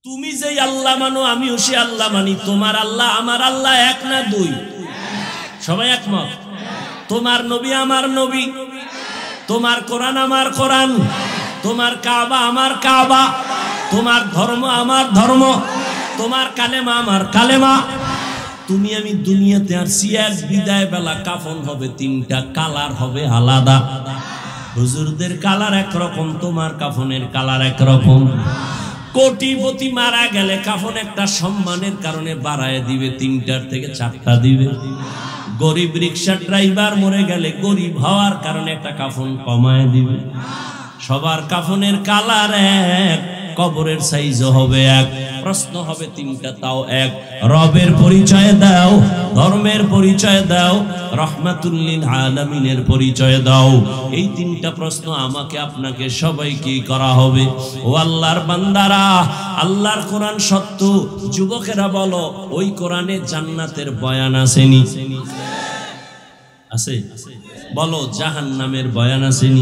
তুমি যে আল্লাহ মানো আমিও সে আল্লাহ মানি। তোমার আল্লাহ আমার আল্লাহ এক না দুই? সবাই একমত? তোমার নবী আমার নবী, তোমার কোরআন আমার কোরআন, তোমার কাবা আমার কাবা, তোমার ধর্ম আমার ধর্ম, তোমার কালেমা আমার কালেমা। তুমি আমি দুনিয়াতে আসছি, এক বিদায় বেলা কাফন হবে তিনটা, কালার হবে আলাদা। হুজুরদের কালার একরকম, তোমার কাফনের কালার একরকম। কোটিপতি মারা গেলে কাফন একটা সম্মানের কারণে বাড়ায় দিবে, 3টার থেকে 4টা দিবে। গরিব রিক্সা ড্রাইভার মরে গেলে গরিব হওয়ার কারণে একটা কাফন কমায় দিবে। সবার কাফনের কালার এক, কবরের সাইজও হবে এক, প্রশ্ন হবে 3টা তাও এক। রবের পরিচয় দাও, ধর্মের পরিচয় দাও, রহমাতুল লিল আলামিনের পরিচয় দাও। এই 3টা প্রশ্ন আমাকে আপনাকে সবাইকে করা হবে। ও আল্লাহর বান্দারা, আল্লাহর কোরআন সত্য। যুবকেরা বলো, ওই কোরআনে জান্নাতের বয়ান আসেনি? আছে? বলো, জাহান্নামের বয়ান আসেনি?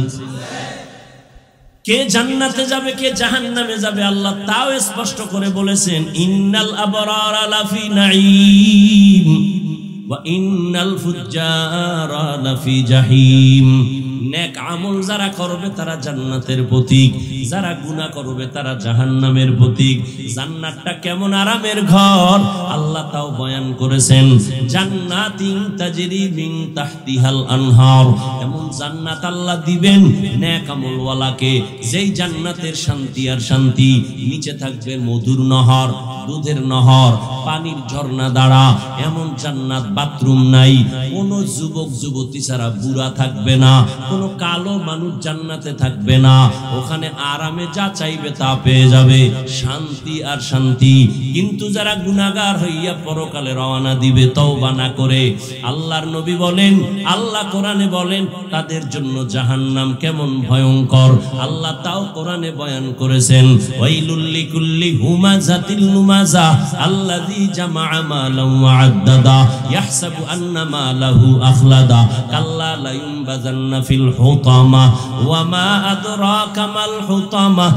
কে জান্নাতে যাবে কে জাহান্নামে যাবে আল্লাহ তাও স্পষ্ট করে বলেছেন, ইন্নাল আবরারা লাফি নাঈম ওয়া ইন্নাল ফুজ্জারা লাফি জাহিম। নেক আমল যারা করবে তারা জান্নাতের প্রতীক, যারা গুনাহ করবে তারা জাহান্নামের প্রতীক। জান্নাতটা কেমন আরামের ঘর আল্লাহ তাও বয়ান করেছেন, জান্নাতিন তাজরি মিন তাহতিহাল আনহার। এমন জান্নাত আল্লাহ দিবেন নেক আমলওয়ালাকে, যেই জান্নাতের শান্তি আর শান্তি। নিচে থাকবে মধুর নহর, দুধের নহর, পানির ঝর্ণা দ্বারা। এমন জান্নাত বাথরুম নাই, কোনো যুবক যুবতী ছাড়া বুড়া থাকবে না, কোনো কালো মানুষ জান্নাতে থাকবে না। ওখানে আরামে যা চাইবে তা পেয়ে যাবে, শান্তি আর শান্তি। কিন্তু যারা গুনাহগার হইয়া পরকালে রওনা দিবে তওবা না করে, আল্লাহর নবী বলেন, আল্লাহ কোরআনে বলেন, তাদের জন্য জাহান্নাম কেমন ভয়ঙ্কর আল্লাহ তাও কোরআনে বয়ান করেছেন। ওয়াইলুল লিকুল্লি হুমাযাতিল লুমাযা আল্লাযী জামাআ মালান ওয়া আদ্দাদা ইয়াহসাবু আন্না মালাহু আখলাদা কাল্লা লা ইউনবাযান্না ফিল হুতামা ওয়া মা আদরাকা মাল হুতামা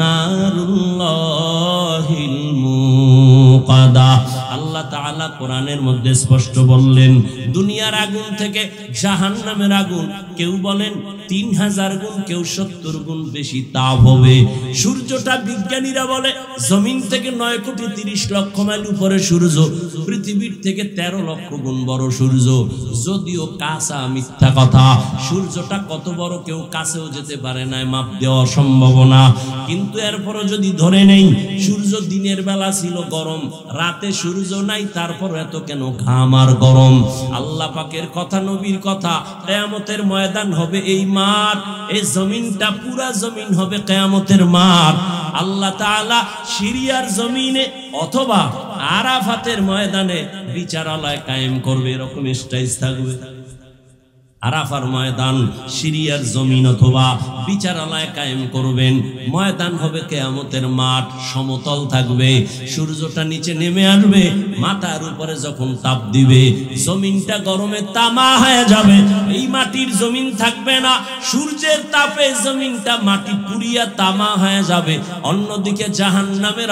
নারুল্লাহিল মুকাদা। আল্লাহ তাআলা কোরআনের মধ্যে স্পষ্ট বললেন, দুনিয়ার আগুন থেকে জাহান্নামের আগুন কেউ বলেন 3000 গুণ, কেউ 70 গুণ বেশি তাপ হবে। সূর্যটা বিজ্ঞানীরা বলে জমিন থেকে 9,30,00,000 মাইল উপরে সূর্য, পৃথিবীর থেকে 13 লক্ষ গুণ বড় সূর্য। যদিও কাঁচা মিথ্যা কথা, সূর্যটা কত বড় কেউ কাছেও যেতে পারে না, মাপ দেওয়া সম্ভব না। কিন্তু এরপরও যদি ধরে নেই সূর্য দিনের বেলা ছিল গরম, রাতে সূর্য নাই, তারপর এত কেন ঘাম আর গরম? আল্লাহ পাকের কথা, নবীর কথা, কিয়ামতের ময়দান হবে এই মাঠ, এই জমিনটা পুরা জমিন হবে কিয়ামতের মাঠ। আল্লাহ তাআলা সিরিয়ার জমিনে অথবা আরাফাতের ময়দানে বিচারালয় কায়েম করবে, এরকম স্টেজ থাকবে। আরাফার ময়দান, সিরিয়ার জমিন অথবা বিচারালয় কায়েম করবেন। ময়দান হবে কিয়ামতের মাঠ, সমতল থাকবে, সূর্যটা নিচে নেমে আসবে, মাথার উপরে যখন তাপ দিবে জমিনটা গরমে তামা হয়ে যাবে। এই মাটির জমিন থাকবে না, সূর্যের তাপে জমিনটা মাটি পুড়িয়া তামা হয়ে যাবে। অন্যদিকে জাহান্নামের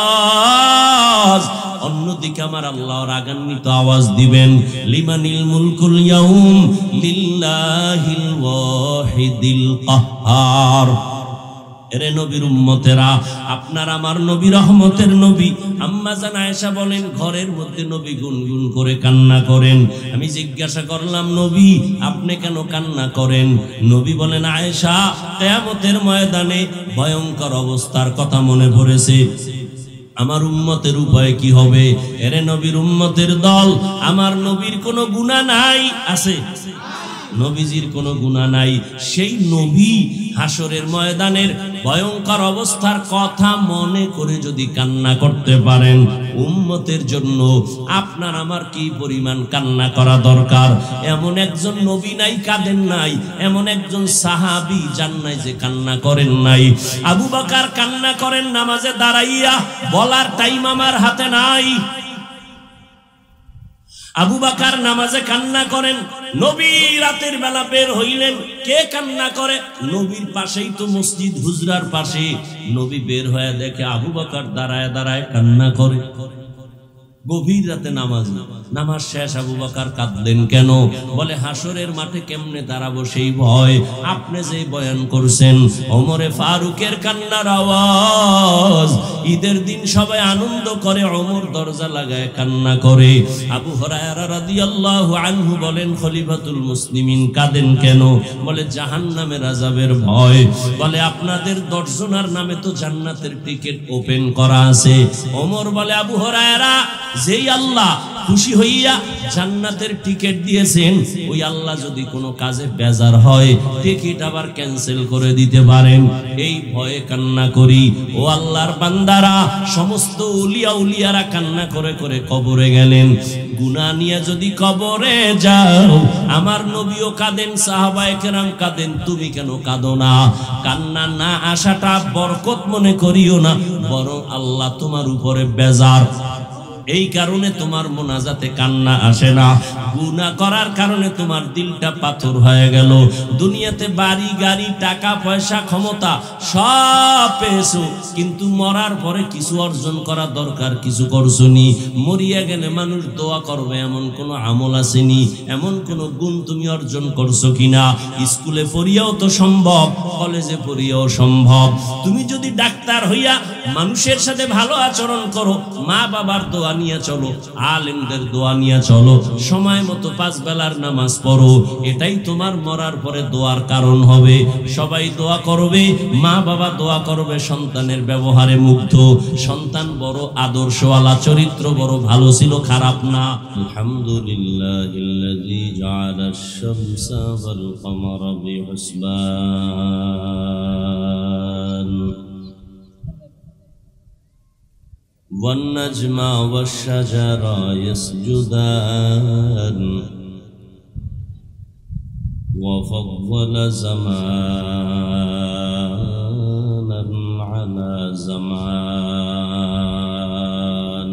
আওয়াজ, অন্যদিকে আমার আল্লাহ রাগান্বিত আওয়াজ দিবেন, লিমানিল মুলকুল ইয়াউম লিল্লাহিল ওয়াহিদিল কাহ্হার। এরে নবীর উম্মতেরা, আপনার আমার নবী রহমতের নবী। আম্মা জান আয়েশা বলেন, ঘরের মধ্যে নবী গুনগুন করে কান্না করেন। আমি জিজ্ঞাসা করলাম, নবী আপনি কেন কান্না করেন? নবী বলেন, আয়েশা, কিয়ামতের ময়দানে ভয়ঙ্কর অবস্থার কথা মনে পড়েছে। আমার উম্মতের উপায় কি হবে? এরে নবীর উম্মতের দল, আমার নবীর কোনো গুনাহ নাই, আছে? নবীজির কোনো গুনাহ নাই। সেই নবী হাসরের ময়দানের ভয়ঙ্কর অবস্থার কথা মনে করে যদি কান্না করতে পারেন, উম্মতের জন্য আপনার আমার কি পরিমাণ কান্না করা দরকার। এমন একজন নবী নাই কাঁদেন নাই, এমন একজন সাহাবী যান নাই যে কান্না করেন নাই। আবু বকর কান্না করেন নামাজে দাঁড়াইয়া, বলার টাইম আমার হাতে নাই। আবু বকর নামাজে কান্না করেন, নবী রাতের বেলা বের হইলেন, কে কান্না করে? নবীর পাশেই তো মসজিদ, হুজরার পাশে। নবী বের হয়ে দেখে আবু বকর দাঁড়ায় দাঁড়ায় কান্না করে। গভীর রাতে নামাজ শেষ, আবু বকর কাঁদলেন কেন? বলে হাসরের মাঠে কেমনে দাঁড়াবো সেই ভয়। আপনি যে বয়ান করছেন, ওমরে ফারুকের কান্নার আওয়াজ। ঈদের দিন সবাই আনন্দ করে, ওমর দরজা লাগায় কান্না করে। আবু হুরায়রা রাদিয়াল্লাহু আনহু বলেন, খলিফাতুল মুসলিমিন কাঁদেন কেন? বলে জাহান্নামের আযাবের ভয়। বলে আপনাদের 10 জনের নামে তো জান্নাতের টিকিট ওপেন করা আছে। ওমর বলে, আবু হুরায়রা, যেই আল্লাহ খুশি হইয়া জান্নাতের টিকিট দিয়েছেন, ওই আল্লাহ যদি কোনো কাজে বেজার হয়, টিকিট আবার ক্যান্সেল করে দিতে পারেন। এই ভয়ে কান্না করি। ও আল্লাহর বান্দারা, সমস্ত উলিয়ারা কান্না করে করে কবরে গেলেন। গুনাহ নিয়ে যদি কবরে যাও, আমার নবীও কাঁদেন, সাহাবায়ে কেরাম কাঁদেন, তুমি কেন কাঁদো না? কান্না না আসাটা বরকত মনে করিও না, বরং আল্লাহ তোমার উপরে বেজার। এই কারণে তোমার মোনাজাতে কান্না আসে না। গুনাহ করার কারণে তোমার দিলটা পাথর হয়ে গেল। দুনিয়াতে বাড়ি গাড়ি টাকা পয়সা ক্ষমতা সব পেয়েছো, কিন্তু মরার পরে কিছু অর্জন করা দরকার, কিছু করছো নি। মরিয়া গেলে মানুষ দোয়া করবে এমন কোনো আমল আসেনি, এমন কোনো গুণ তুমি অর্জন করছো কিনা? স্কুলে পড়িয়াও তো সম্ভব, কলেজে পড়িয়াও সম্ভব। তুমি যদি ডাক্তার হইয়া মানুষের সাথে ভালো আচরণ করো, মা বাবার দোয়া নিয়ে চলো, আলেমদের দোয়া নিয়ে চলো, সময় মতো 5 বেলার নামাজ পড়ো, এটাই তোমার মরার পরে দোয়ার কারণ হবে। সবাই দোয়া করবে, মা বাবা দোয়া করবে, সন্তানের ব্যবহারে মুগ্ধ, সন্তান বড় আদর্শওয়ালা, চরিত্র বড় ভালো ছিল, খারাপ না। আলহামদুলিল্লাহিল্লাযী জাআলাশ শামসা ওয়াল কমারা বিহুসবান والنجم والشجر يسجدان وفضل زمانا على زمان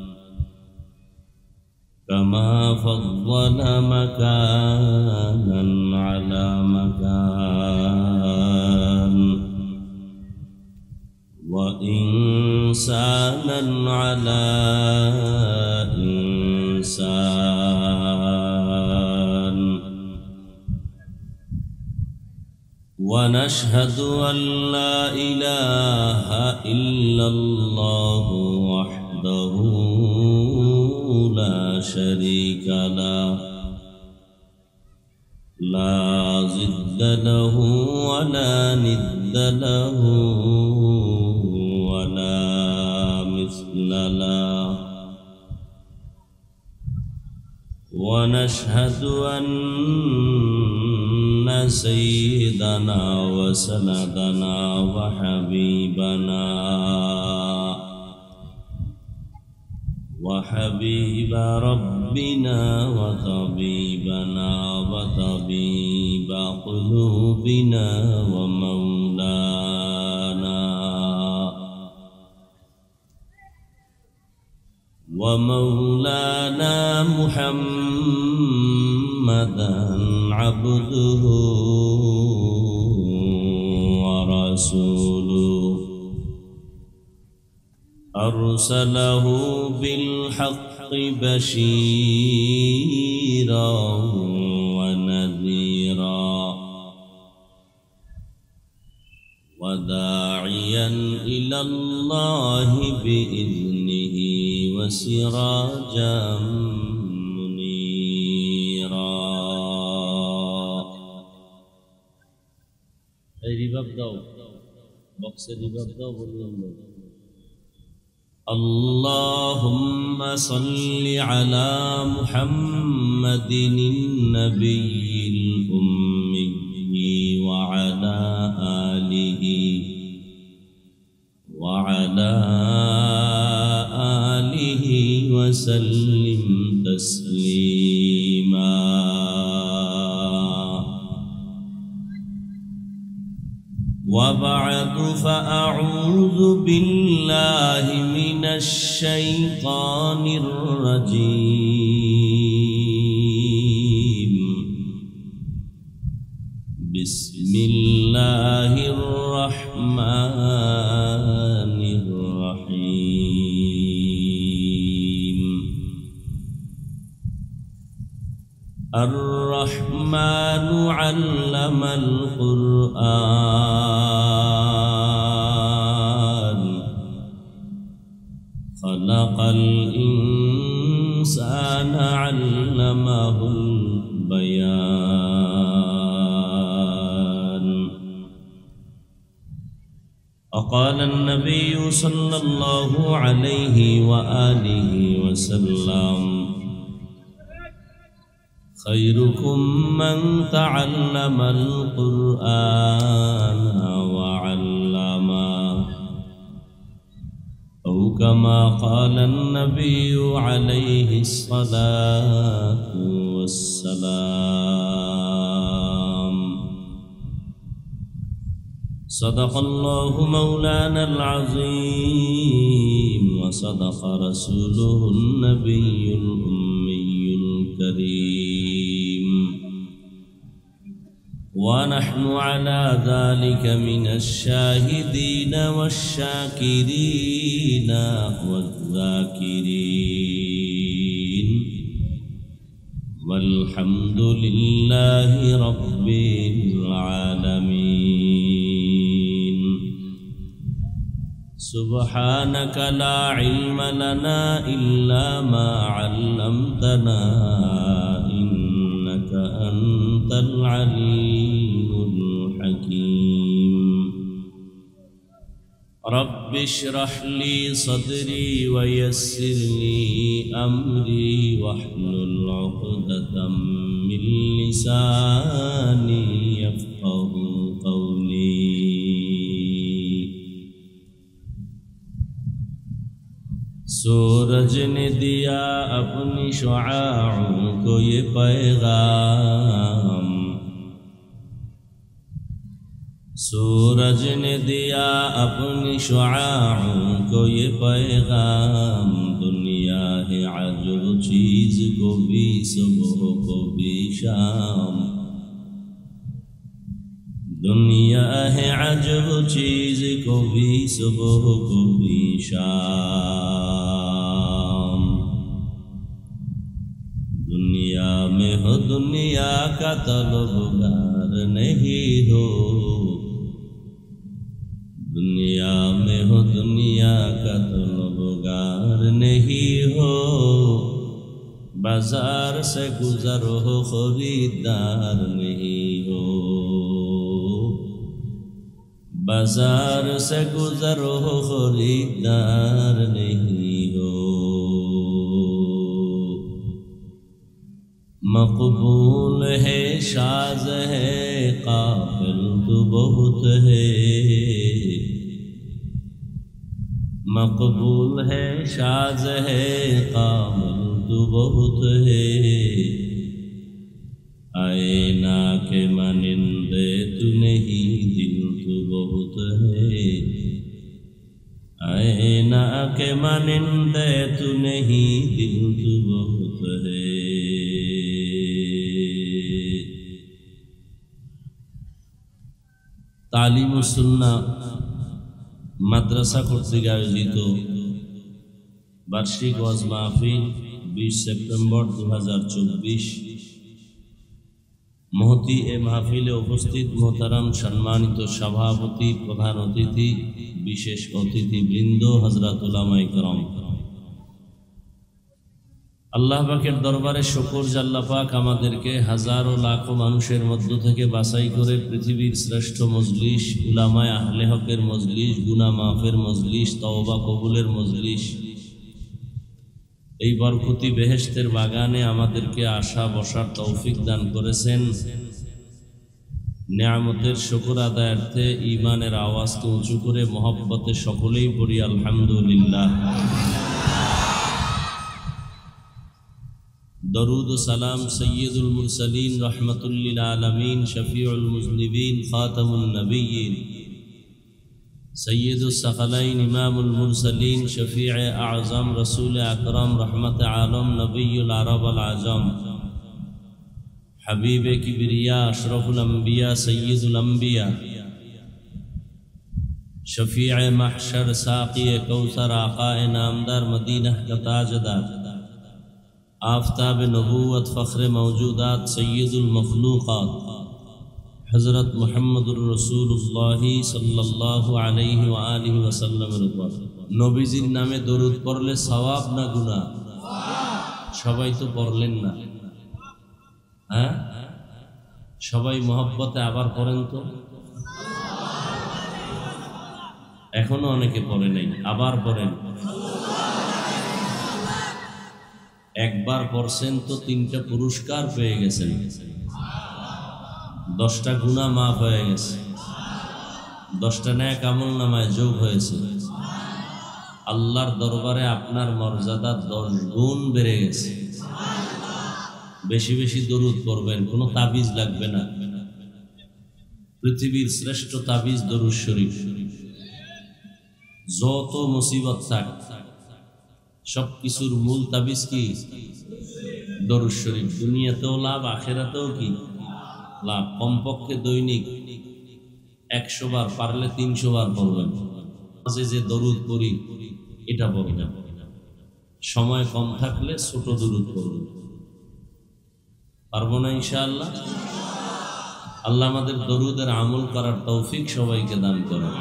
كما فضل مكانا على مكان وإنسانا على إنسان ونشهد أن لا إله إلا الله وحده لا شريك له لا ضد له ولا ند له ولا مثل له ونشهد أن سيدنا وسندنا وحبيبنا وحبيب ربنا وطبيبنا وطبيب قلوبنا ومولانا محمدا عبده ورسوله أرسله بالحق بشيرا ونذيرا وداعيا إلى الله بإذنه وسراجا منيرا. এই রিভাব দাও, বক্সে রিভাব দাও, বললাম না। اللهم صل على محمد النبي الأمي وعلى آله وسلم تسليما. وبعد فأعوذ بالله من الشيطان الرجيم. بسم الله الرحمن الرحيم الرحمن علم القرآن خلق الإنسان علمه البيان وقال النبي صلى الله عليه وآله وسلم خيركم من تعلم القرآن وعلمه أو كما قال النبي عليه الصلاة والسلام صدق الله مولانا العظيم وصدق رسوله النبي الأمي الكريم ونحن على ذلك من الشاهدين والشاكرين والذاكرين والحمد لله رب العالمين سبحانك لا علم لنا إلا ما علمتنا إنك أنت العليم الحكيم رب اشرح لي صدري ويسر لي أمري واحلل عقدة من لساني يفقه قولي سورج نے دیا اپنی شعاعوں کو یہ پیغام سورج نے دیا اپنی شعاعوں کو یہ پیغام دنیا ہے عجب چیز کو بھی صبح کو بھی شام دنیا ہے عجب چیز کو بھی صبح کو بھی شام دنیا میں ہو دنیا کا طلبگار نہیں ہو دنیا میں ہو دنیا کا طلبگار نہیں ہو بازار سے گزر ہو خریدار نہیں ہو بازار سے گزر ہو خریدار نہیں ہو مقبول ہے شاذ ہے قابل تو بہت ہے مقبول ہے شاذ ہے قابل تو بہت ہے آئینہ کے مانندے تو نہیں دل تو بہت ہے آئینہ کے مانندے تو نہیں دل تو بہت ہے تعلیم السنہ মাদ্রাসা কর্তৃক আয়োজিত বার্ষিক ওয়াজ মাহফিল 20 সেপ্টেম্বর 2024 মহতি এ মাহফিলে উপস্থিত মোহতারাম সম্মানিত সভাপতি প্রধান অতিথি বিশেষ অতিথিবৃন্দ হযরত উলামায়ে কেরাম আল্লাহ পাকের দরবারে শুকর যে আল্লাহ পাক আমাদেরকে হাজারো লাখো মানুষের মধ্য থেকে বাছাই করে পৃথিবীর শ্রেষ্ঠ মজলিস উলামায়ে আহলে হকের মজলিস গুনাহ মাফের মজলিস তওবা কবুলের মজলিস এই বরকতি বেহেশতের বাগানে আমাদেরকে আসা বসার তৌফিক দান করেছেন নিয়ামতের শুকর আদায়ার্থে ঈমানের আওয়াজকে উঁচু করে মহব্বতে সকলেই পড়ি আলহামদুলিল্লাহ درود و سلام سید المرسلین رحمت للعالمین شفیع المذنبین خاتم النبیین سید الثقلین امام المرسلین شفیع اعظم رسول اکرم رحمت عالم نبی العرب العجم हबीबे किबरिया अशरफुल अंबिया सय्यदुल अंबिया शफीअ महशर साक़िए कौसर आक़ाए नामदार मदीना का ताजदार आफ़ताब नबूवत फ़ख्र मौजूदात सय्यदुल मखलूक़ात हज़रत मुहम्मदुर रसूलुल्लाह सल्लल्लाहु अलैहि व आलिहि वसल्लम नबीजिर नामे दरूद पढ़ले सवाब ना गुनाह? सबाई तो पढ़लेन ना, हाँ सबाई मोहब्बते आबार पढ़ेन तो, एखोनो अनेके पढ़े नहीं, आबार पढ़ेन। एक बार पढ़ছেন तो 3টা पुरस्कार পেয়ে গেছেন, 10টা গুনাহ মাফ হয়ে গেছে, 10টা নেক আমল নামায় যোগ হয়েছে। আল্লাহর দরবারে আপনার মর্যাদা 10 গুণ বেড়ে গেছে। বেশি বেশি দরুদ পড়বেন, কোনো তাবিজ লাগবে না। পৃথিবীর শ্রেষ্ঠ তাবিজ দরুদ শরীফ। যত মুসিবত থাক সব কিছুর মূল তাবিজ কি? দরুদ শরীফ। দুনিয়াতেও লাভ, আখিরাতেও কি লাভ। কমপক্ষে দৈনিক 100 বার, পারলে 300 বার পড়বেন। মাঝে যে দরুদ পড়ি এটা পড়বেন। সময় কম থাকলে ছোট দরুদ পড়বেন। পারবো না ইনশাআল্লাহ? আল্লাহ আমাদের দরুদের আমল করার তৌফিক সবাইকে দান করেন।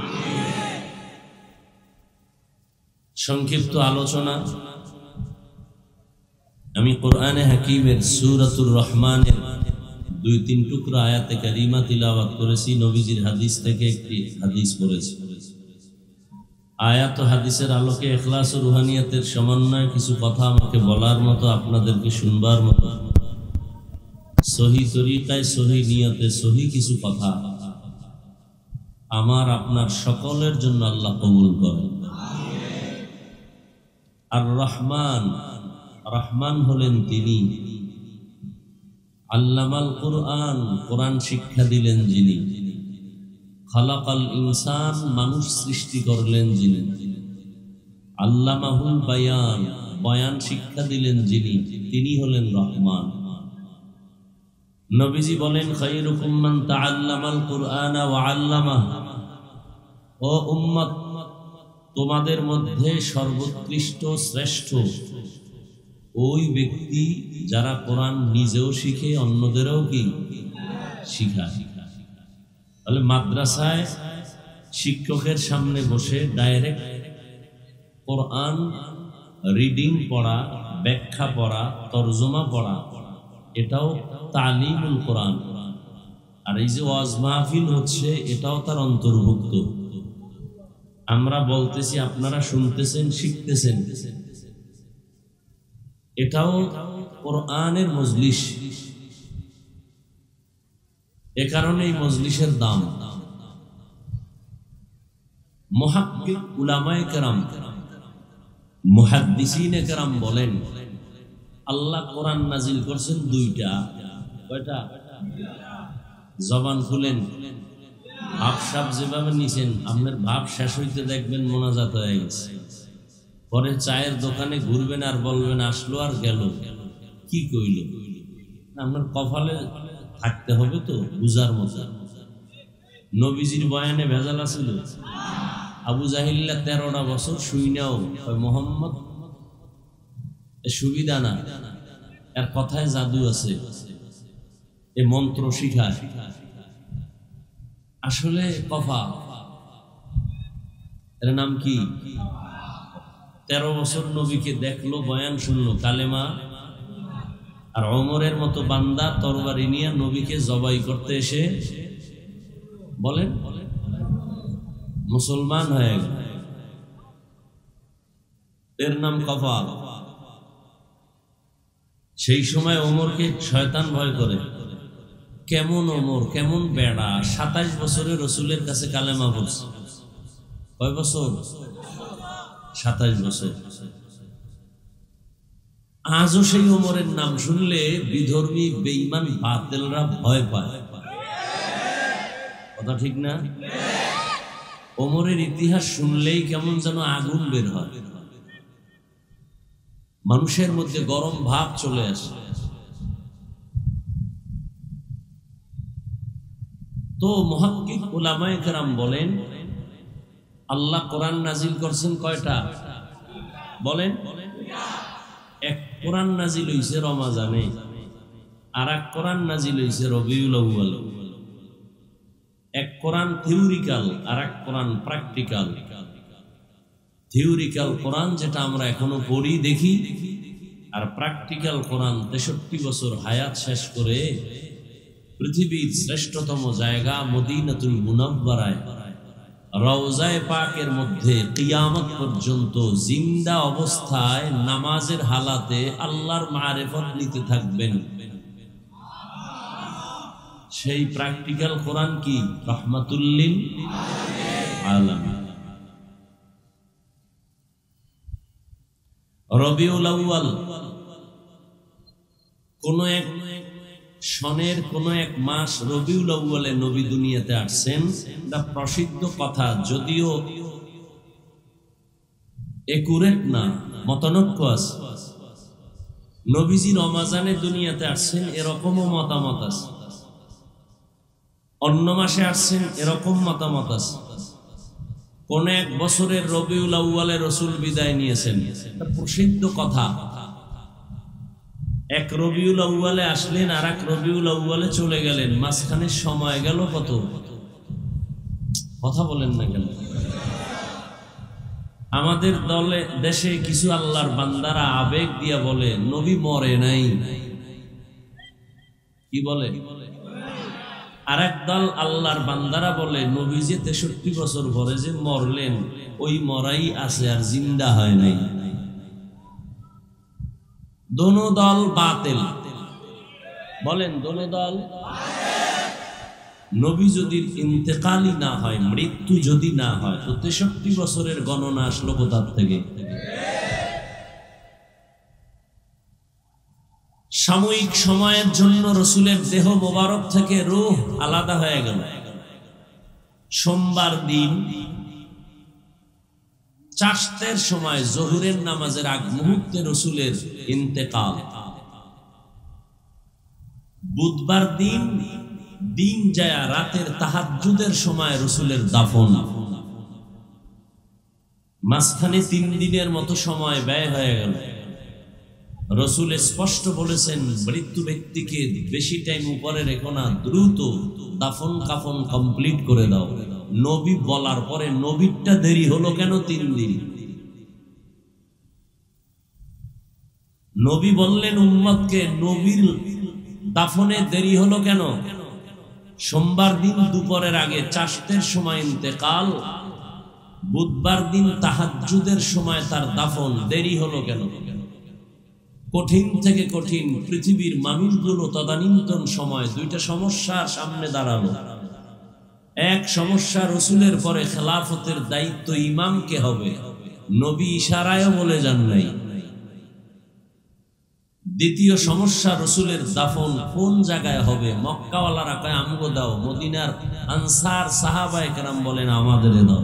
সংক্ষিপ্ত আলোচনা, আমি কোরআনে হাকিমের সূরাতুর রহমানের 2-3 টুকরা আয়াতে কারিমা তিলাওয়াত করেছি। নবীজির হাদিস থেকে একটি হাদিস পড়েছি। আয়াত ও হাদিসের আলোকে ইখলাস ও রুহানিয়াতের সমন্বয়ে কিছু কথা আমাকে বলার মতো, আপনাদেরকে শুনবার মতো, সহি তরিকায় সহি নিয়তে সহি কিছু কথা আমার আপনার সকলের জন্য আল্লাহ কবুল করেন। আর রহমান, রহমান হলেন তিনি। আল্লামাল কুরআন, কোরআন শিক্ষা দিলেন যিনি। খালাকাল ইনসান, মানুষ সৃষ্টি করলেন যিনি। আল্লামাহুল বায়ান, বয়ান শিক্ষা দিলেন যিনি, তিনি হলেন রহমান। নবীজি বলেন, খায়রুকুম মান তাআল্লামাল কুরআনা ওয়া আল্লামাহ। ও উম্মত, তোমাদের মধ্যে সর্বোৎকৃষ্ট শ্রেষ্ঠ ওই ব্যক্তি যারা কোরআন নিজেও শিখে, অন্যদেরও কি শিখায়। তাহলে মাদ্রাসায় শিক্ষকের সামনে বসে ডাইরেক্ট কোরআন রিডিং পড়া, ব্যাখ্যা পড়া, তরজমা পড়া, এটাও তালিমুল কোরআন। আর এই যে ওয়াজ মাহফিল হচ্ছে, এটাও তার অন্তর্ভুক্ত। আমরা বলতেছি, আপনারা শুনতেছেন, শিখতেছেন, এটাও কোরআনের মজলিস। এ কারণে এই মজলিসের দাম। মুহাক্কিক উলামায়ে কেরাম, মুহাদ্দিসিনে কেরাম বলেন, আল্লাহ কোরআন নাজিল করছেন 2টা। কয়টা? জবান খুলেন, ভাবসাব যেভাবে নিছেন, আপনার ভাব শেষ হইতে দেখবেন মোনাজাত হয়ে গেছে। পরে চায়ের দোকানে ঘুরবেন আর বলবেন, আসলো আর গেল, কি কইল। আপনার কপালে থাকতে হবে তো বুঝার মতো। নবীজির বয়ানে ভেজাল ছিল। আবু জাহিল্লা 13টা বছর শুইনাও মোহাম্মদ সুবিধা না, এর কথায় জাদু আছে, এ মন্ত্র শিখায়। আসলে কফা, এর নাম কি? 13 বছর নবীকে দেখলো, বয়ান শুনলো, কালেমা। আর ওমরের মতো বান্দা তরবারি নিয়ে নবীকে জবাই করতে এসে বলেন মুসলমান হয়ে গেল। এর নাম কফা। সেই সময় ওমরকে শয়তান ভয় করে। কেমন ওমর, কেমন বেড়া, 27 বছরে রসুলের কাছে কালেমা পড়ছে। কয় বছর? 27 বছর। আজও সেই ওমরের নাম শুনলে বিধর্মী, বেঈমান, বাতিলরা ভয় পায়। কথা ঠিক না? ওমরের ইতিহাস শুনলেই কেমন যেন আগুন বের হয়, মানুষের মধ্যে গরম ভাব চলে আসে। তো মুহাক্কিক উলামায়ে কেরাম বলেন আল্লাহ কোরআন নাজিল করছেন কয়টা বলেন? এক কোরআন নাজিল হইছে রমজানে, আর এক কোরআন নাজিল হইছে রবিউল আউয়াল। এক কোরআন থিওরিক্যাল আর এক কোরআন প্র্যাকটিক্যাল। থিওরিক্যাল কোরআন যেটা আমরা এখনো পড়ি দেখি, আর প্র্যাকটিক্যাল কোরআন 63 বছর হায়াত শেষ করে পৃথিবীর শ্রেষ্ঠতম জায়গা মদিনাতুল মুনাওয়ারায় রওজায়ে পাকের মধ্যে কিয়ামত পর্যন্ত জিন্দা অবস্থায় নামাজের হালাতে আল্লাহর মারিফত নিতে থাকবেন। সেই প্র্যাকটিক্যাল কোরআন কি? রাহমাতুল লিল আলামিন। রবিউল আউয়াল কোন এক সনের কোন এক মাস রবিউল আউয়ালে নবী দুনিয়াতে আসছেন। এটা প্রসিদ্ধ কথা, যদিও একুরেট না, মতানৈক্য আছে। নবীজি রমজানে দুনিয়াতে আসছেন এরকমও মতামত আছে, অন্য মাসে আসছেন এরকম মতামত আছে। কোন এক বছরের রবিউল আউয়ালে রাসূল বিদায় নিয়েছেন, এটা প্রসিদ্ধ কথা। এক রবিউল আউয়ালে আসলেন, আর এক রবিউল আউয়ালে চলে গেলেন, মাঝখানে সময় গেল কত? কথা বলেন না কেন? আমাদের দলে দেশে কিছু আল্লাহর বান্দারা আবেগ দিয়া বলে নবী মরে নাই। কি বলে? আর এক দল আল্লাহর বান্দারা বলে নবী যে 63 বছর পরে যে মরলেন, ওই মরাই আছে, আর জিন্দা হয় নাই। দোনো দল বাতিল। বলেন দোনো দল। নবী যদি ইন্তেকালই না হয়, মৃত্যু যদি না হয়, তো 63 বছরের গণনা আসলো কোথা থেকে? সাময়িক সময়ের জন্য রসুলের দেহ মোবারক থেকে রূহ আলাদা হয়ে গেল। সোমবার দিন চাশতের সময় জোহরের নামাজের আগ মুহূর্তে রসুলের ইন্তেকাল। বুধবার দিন দিন যায় রাতের তাহাজ্জুদের সময় রসুলের দাফন। মাঝখানে 3 দিনের মতো সময় ব্যয় হয়ে গেল। রসুল স্পষ্ট বলেছেন মৃত্যু ব্যক্তিকে বেশি টাইম উপরে রেখো না, দ্রুত দাফন কাফন কমপ্লিট করে দাও। নবী বলার পরে নবীরটা দেরি হলো কেন 3 দিন? নবী বললেন উম্মতকে, নবীর দাফনে দেরি হলো কেন? সোমবার দিন দুপুরের আগে চাশতের সময় ইন্তেকাল, বুধবার দিন তাহাজ্জুদের সময় তার দাফন, দেরি হলো কেন? কঠিন থেকে কঠিন পৃথিবীর মানুষগুলো তদানীন্তন সময় দুইটা সমস্যার সামনে দাঁড়ালো। এক সমস্যা, রসুলের পরে খেলাফতের দায়িত্ব ইমামকে হবে, নবী ইশারায়ও বলে যান নাই। দ্বিতীয় সমস্যা, রসুলের দাফন কোন জায়গায় হবে? মক্কাওয়ালারা কয় আমগো দাও, মদিনার আনসার সাহাবায়ে কেরাম বলেন আমাদের দাও।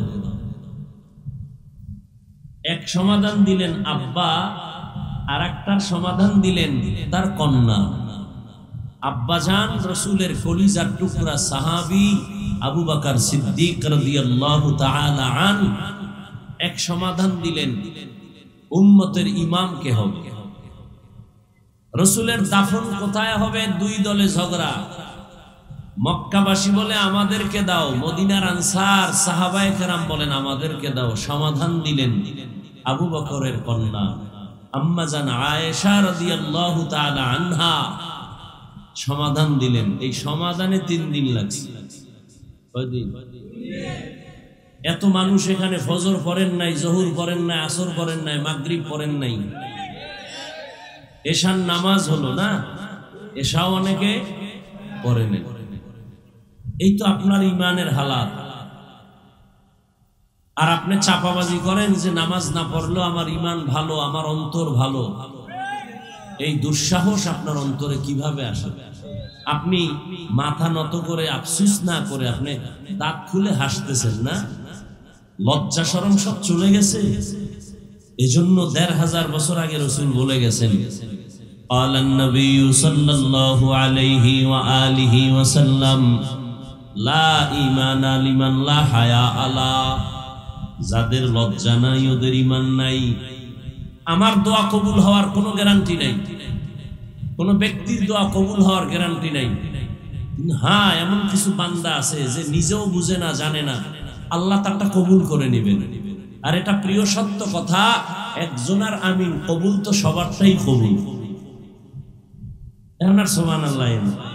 এক সমাধান দিলেন আব্বা, আর একটার সমাধান দিলেন তার কন্যা। আব্বাজান রসুলের কলিজার টুকরা সাহাবী আবু বকর সিদ্দিক রাদিয়াল্লাহু তাআলা আনহু এক সমাধান দিলেন, উম্মতের ইমাম কে হবে। রসুলের দাফন কোথায় হবে? 2 দলে ঝগড়া। মক্কাবাসী বলে আমাদেরকে দাও, মদিনার আনসার সাহাবায়ে কেরাম বলেন আমাদেরকে দাও। সমাধান দিলেন আবু বকরের কন্যা আম্মা জান আয়েশা রাদিয়াল্লাহু তাআলা আনহা, সমাধান দিলেন। এই সমাধানে 3 দিন লাগছে। কয়দিন? এত মানুষ এখানে ফজর পড়েন নাই, জোহর পড়েন নাই, আসর পড়েন নাই, মাগরিব পড়েন নাই, এশার নামাজ হলো না, এশাও অনেকে পড়েন। এই তো আপনার ইমানের হালাত। আর আপনি চাপাবাজি করেন যে নামাজ না পড়লেও আমার ইমান ভালো, আমার অন্তর ভালো। এই দুঃসাহস আপনার অন্তরে কিভাবে আসে? আপনি মাথা নত করে আফসোস না করে আপনি দাঁত খুলে হাসতেছেন না? লজ্জা শরম সব চলে গেছে। এজন্য 1500 বছর আগে রাসূল বলে গেছেন, قال النبي صلى الله عليه وآله وسلم লা ঈমানা লিমান লা হায়া আলা, যাদের লজ্জা নাই ওদের ঈমান নাই। আমার দোয়া কবুল হওয়ার কোনো গ্যারান্টি নাই, কোন ব্যক্তির দোয়া কবুল হওয়ার গ্যারান্টি নাই। হ্যাঁ, এমন কিছু বান্দা আছে যে নিজেও বুঝে না, জানে না, আল্লাহ তারটা কবুল করে নেবেন। আর এটা প্রিয় সত্য কথা, একজনের আমিন কবুল তো সবারটাই কবুল। এখন আর সুবহানাল্লাহ,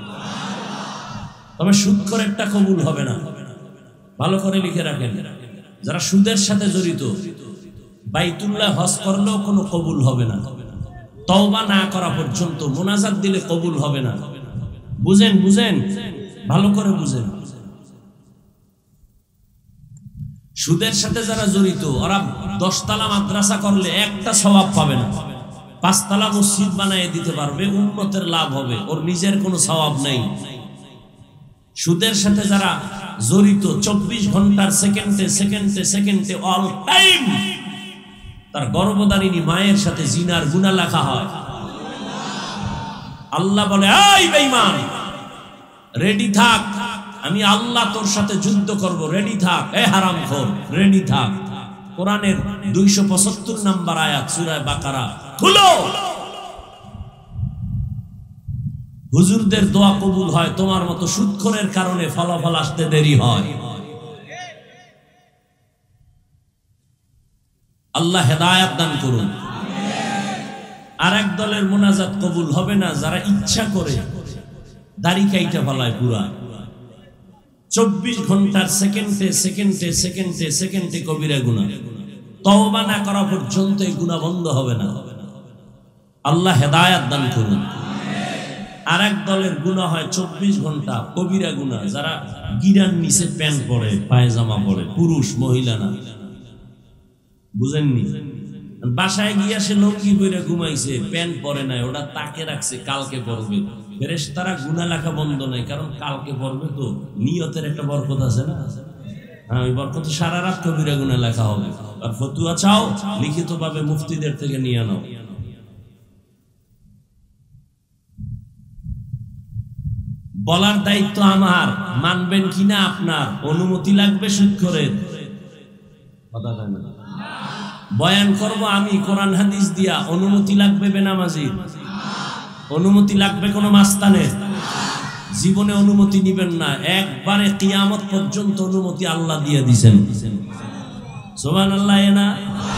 তবে সুদ করে একটা কবুল হবে না। ভালো করে লিখে রাখেন, যারা সুদের সাথে জড়িত বাইতুল্লাহ হজ করলেও কোনো কবুল হবে না, তওবা না করা পর্যন্ত, মোনাজাত দিলে কবুল হবে না। বুঝেন বুঝেন, ভালো করে বুঝেন। সুদের সাথে যারা জড়িত ওরা 10 তলা মাদ্রাসা করলে একটা সওয়াব পাবে না, 5 তলা মসজিদ বানিয়ে দিতে পারবে, উম্মতের লাভ হবে, ওর নিজের কোনো সওয়াব নেই। সুদের সাথে যারা জড়িত 24 ঘন্টার সেকেন্ডে সেকেন্ডে সেকেন্ডে অল টাইম তার গর্ভধারিণী মায়ের সাথে জিনার গুনাহ লেখা হয়। আল্লাহ বলে, এই বেঈমান রেডি থাক, আমি আল্লাহ তোর সাথে যুদ্ধ করব, রেডি থাক। এ হারামখোর রেডি থাক। কোরআনের 275 নম্বর আয়াত সূরা বাকারা খুলো। হুজুরদের দোয়া কবুল হয়, তোমার মতো সুদখোরের কারণে ফলাফল আসতে দেরি হয়। আল্লাহ হেদায়েত দান করুন। আর এক দলের মুনাজাত কবুল হবে না যারা ইচ্ছা করে দাড়ি কাইটা ফলায় পুরা 24 ঘন্টার সেকেন্ডে সেকেন্ডে সেকেন্ডে সেকেন্ডে কবিরা গুনাহ, তওবা না করা পর্যন্ত এই গুনাহ বন্ধ হবে না। আল্লাহ হেদায়েত দান করুন। আর এক দলের গুনাহ হয় 24 ঘন্টা কবিরা গুনাহ, যারা গিরার নিচে প্যান্ট পরে, পায়জামা পরে, পুরুষ মহিলা না। বুঝেননি? বাসায় গিয়া সে লঙ্গি পরে ঘুমাইছে, প্যান্ট পরে নাই, ওটা তাকে রাখছে, কালকে পরবে। ফেরেশতারা গুনাহ লেখা বন্ধ নাই, কারণ কালকে পরবে তো, নিয়তের একটা বরকত আছে না। হ্যাঁ, ওই বরকত সারা রাত কবিরা গুনাহ লেখা হবে। আর ফতুয়া চাও, লিখিত ভাবে মুফতিদের থেকে নিয়ে নাও। বলার দায়িত্ব আমার, মানবেন কিনা আপনার। অনুমতি লাগবে সুদখোরের, কথা হয় না। বয়ান করব আমি কোরআন হাদিস দিয়া, অনুমতি লাগবে বেনামাজির, অনুমতি লাগবে কোন মাস্তানের। জীবনে অনুমতি নিবেন না, একবারে কিয়ামত পর্যন্ত অনুমতি আল্লাহ দিয়ে দিবেন। সুবহানাল্লাহ। না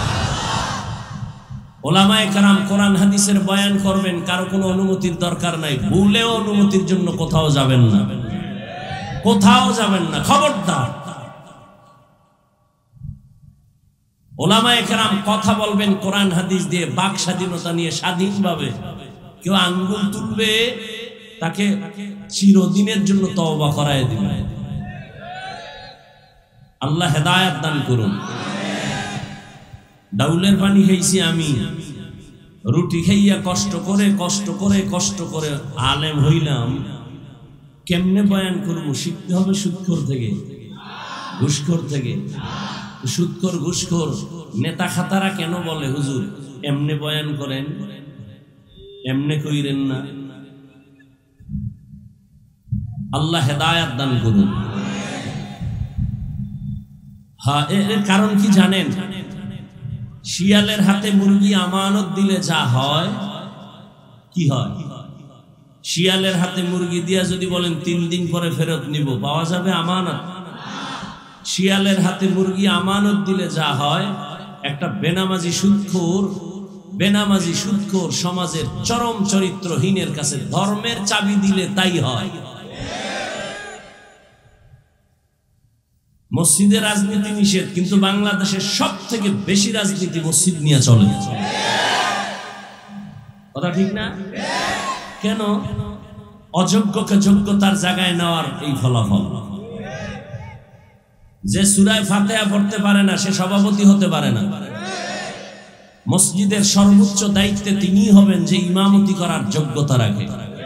ওলামায়ে কেরাম কোরআন হাদিসের বয়ান করবেন, কারো কোনো অনুমতির দরকার নাই। ভুলেও অনুমতির জন্য কোথাও যাবেন না, কোথাও যাবেন না, খবরদার। ওলামায়ে কেরাম কথা বলবেন কোরআন হাদিস দিয়ে, বাক স্বাধীনতা নিয়ে স্বাধীনভাবে। কেউ আঙ্গুল তুলবে, তাকে চিরদিনের জন্য তওবা করায় দিবে। আল্লাহ হেদায়েত দান করুন। ডাউলের পানি খাইছি আমি, রুটি খাইয়া কষ্ট করে কষ্ট করে কষ্ট করে আলেম হইলাম। কেমনে বয়ান করব? শিখতে হবে সুদখোর থেকে, ঘুষখোর থেকে। সুদখোর ঘুষখোর নেতা খাতারা কেন বলে, হুজুর এমনে বয়ান করেন, এমনে কইরেন না। আল্লাহ হেদায়েত দান করুন। হ্যাঁ, এর কারণ কি জানেন? শিয়ালের হাতে মুরগি আমানত দিলে যা হয়, কি হয়? শিয়ালের হাতে মুরগি দিয়া যদি বলেন 3 দিন পরে ফেরত নিব, পাওয়া যাবে আমানত? শিয়ালের হাতে মুরগি আমানত দিলে যা হয়, একটা বেনামাজি সুদখোর সমাজের চরম চরিত্রহীনের কাছে ধর্মের চাবি দিলে তাই হয়। মসজিদে রাজনীতি নিষেধ, কিন্তু বাংলাদেশের সব থেকে বেশি রাজনীতি মসজিদ নিয়ে চলে। কথা ঠিক না? কেন? অযোগ্যকে যোগ্যতার জায়গায় নেওয়ার এই ফলাফল। যে সূরা ফাতিহা পড়তে পারে না, সে সভাপতি হতে পারে না। মসজিদের সর্বোচ্চ দায়িত্বে তিনিই হবেন যে ইমামতি করার যোগ্যতা রাখে।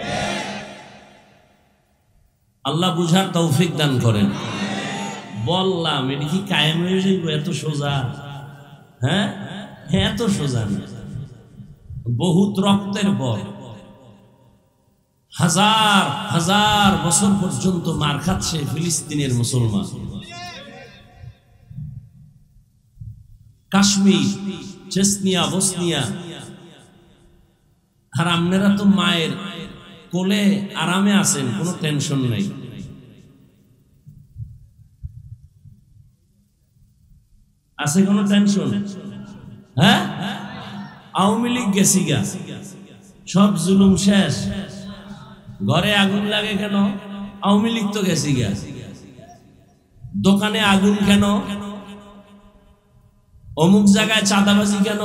আল্লাহ বুঝার তৌফিক দান করেন। বললাম, এটা কি কায়েম হয়ে যাইব? এত সোজা? হ্যাঁ, এত সোজা না। বহুত রক্তের পর হাজার হাজার বছর পর্যন্ত মার খাচ্ছে ফিলিস্তিনের মুসলমান। কাশ্মীর, চেচনিয়া, বসনিয়া, আর আপনারা তো মায়ের কোলে আরামে আছেন, কোনো টেনশন নেই। আছে কোনো টেনশন? হ্যাঁ, আওয়ামী লীগ গেছি গা, সব জুলুম শেষ। ঘরে আগুন লাগে কেন? আওয়ামী লীগ তো গেছি গা। দোকানে আগুন কেন? অমুক জায়গায় চাঁদাবাজি কেন?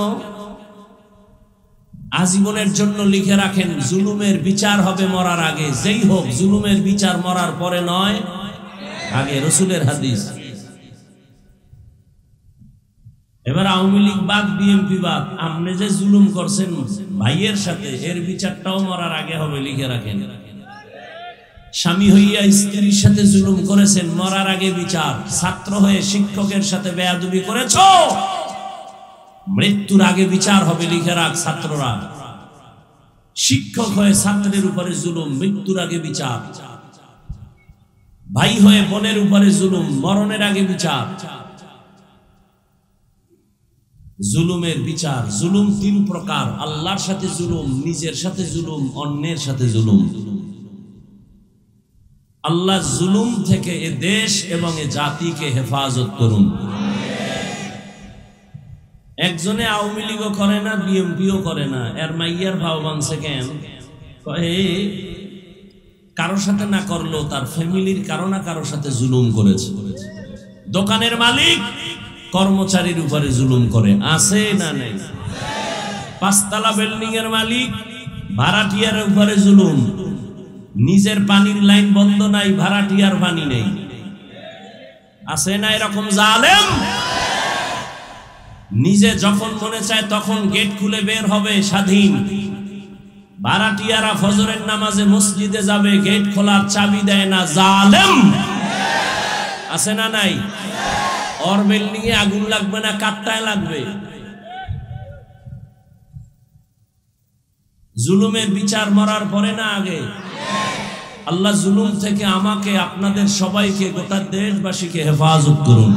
আজীবনের জন্য লিখে রাখেন, জুলুমের বিচার হবে মরার আগে। যেই হোক, জুলুমের বিচার মরার পরে নয়, আগে। রসুলের হাদিস। এবার আওয়ামী লীগ বাদ, বিএনপি বাদ, আপনি যে জুলুম করছেন ভাইয়ের সাথে, এর বিচারটাও মরার আগে হবে, লিখে রাখেন। স্বামী হইয়া স্ত্রীর সাথে জুলুম করেছেন, মরার আগে বিচার। ছাত্র হয়ে শিক্ষকের সাথে বেয়াদবি করেছ, মৃত্যুর আগে বিচার হবে, লিখে রাখ ছাত্ররা। শিক্ষক হয়ে ছাত্রের উপরে জুলুম, মৃত্যুর আগে বিচার। ভাই হয়ে বোনের উপরে জুলুম, মরণের আগে বিচার। জুলুমের বিচার। জুলুম তিন প্রকার: আল্লাহর সাথে জুলুম, নিজের সাথে জুলুম, অন্যের সাথে জুলুম। আল্লাহ জুলুম থেকে এ দেশ এবং এ জাতিকে হেফাজত করুন। একজনে আওয়ামী লীগও করে না, বিএনপিও করে না, এর মাইয়ার ভাও বানছে কেন? কারোর সাথে না করলেও তার ফ্যামিলির কারো না কারোর সাথে জুলুম করেছে। দোকানের মালিক কর্মচারীর উপরে জুলুম করে, আছে না নেই? পাঁচতলা বিল্ডিং এর মালিক ভাড়াটিয়ার উপরে জুলুম। নিজের পানির লাইন বন্ধ নাই, ভাড়াটিয়ার পানি নেই, আছে না এরকম জালেম? নিজে যখন মনে চায় তখন গেট খুলে বের হবে, স্বাধীন। ভাড়াটিয়ারা ফজরের নামাজে মসজিদে যাবে, গেট খোলার চাবি দেয় না, জালেম। আছে না নাই? ওর বিল্ডিং এ আগুন লাগবে না, কাটটায় লাগবে। জুলুমের বিচার মরার পরে না আগে? আল্লাহ জুলুম থেকে আমাকে, আপনাদের সবাইকে, গোটা দেশবাসীকে হেফাজত করুন।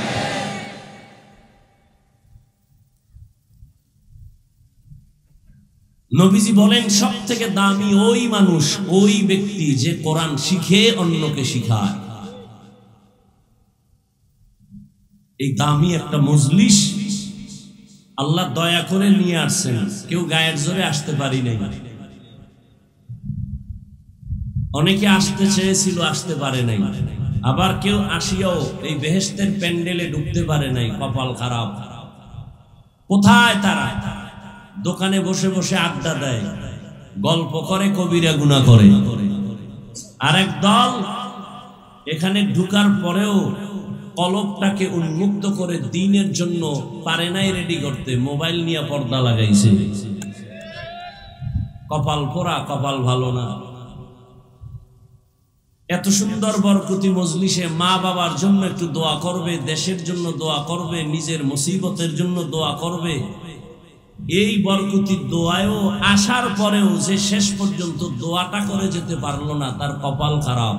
নবীজি বলেন, সব থেকে দামি ওই মানুষ, ওই ব্যক্তি যে কোরআন শিখে অন্যকে শিখায়। এই দামি একটা মজলিস আল্লাহ দয়া করে নিয়ে আসছেন, কেউ গায়ের জোরে আসতে পারি নাই। অনেকে আসতে চেয়েছিল, আসতে পারে নাই। আবার কেউ আসিয়াও এই বেহেশতের প্যান্ডেলে ঢুকতে পারে নাই, কপাল খারাপ। কোথায় তারা? দোকানে বসে বসে আড্ডা দেয়, গল্প করে, কবিরা গুনাহ করে। আরেক দল এখানে ঢুকার পরেও কলবটাকে উন্মুক্ত করে দ্বীনের জন্য পারে নাই রেডি করতে, মোবাইল নিয়ে পর্দা লাগাইছে। কপাল পোড়া, কপাল ভালো না। এত সুন্দর বরকতি মজলিসে মা বাবার জন্য একটু দোয়া করবে, দেশের জন্য দোয়া করবে, নিজের মুসিবতের জন্য দোয়া করবে। এই বরকতির দোয়ায়ও আসার পরেও যে শেষ পর্যন্ত দোয়াটা করে যেতে পারলো না, তার কপাল খারাপ।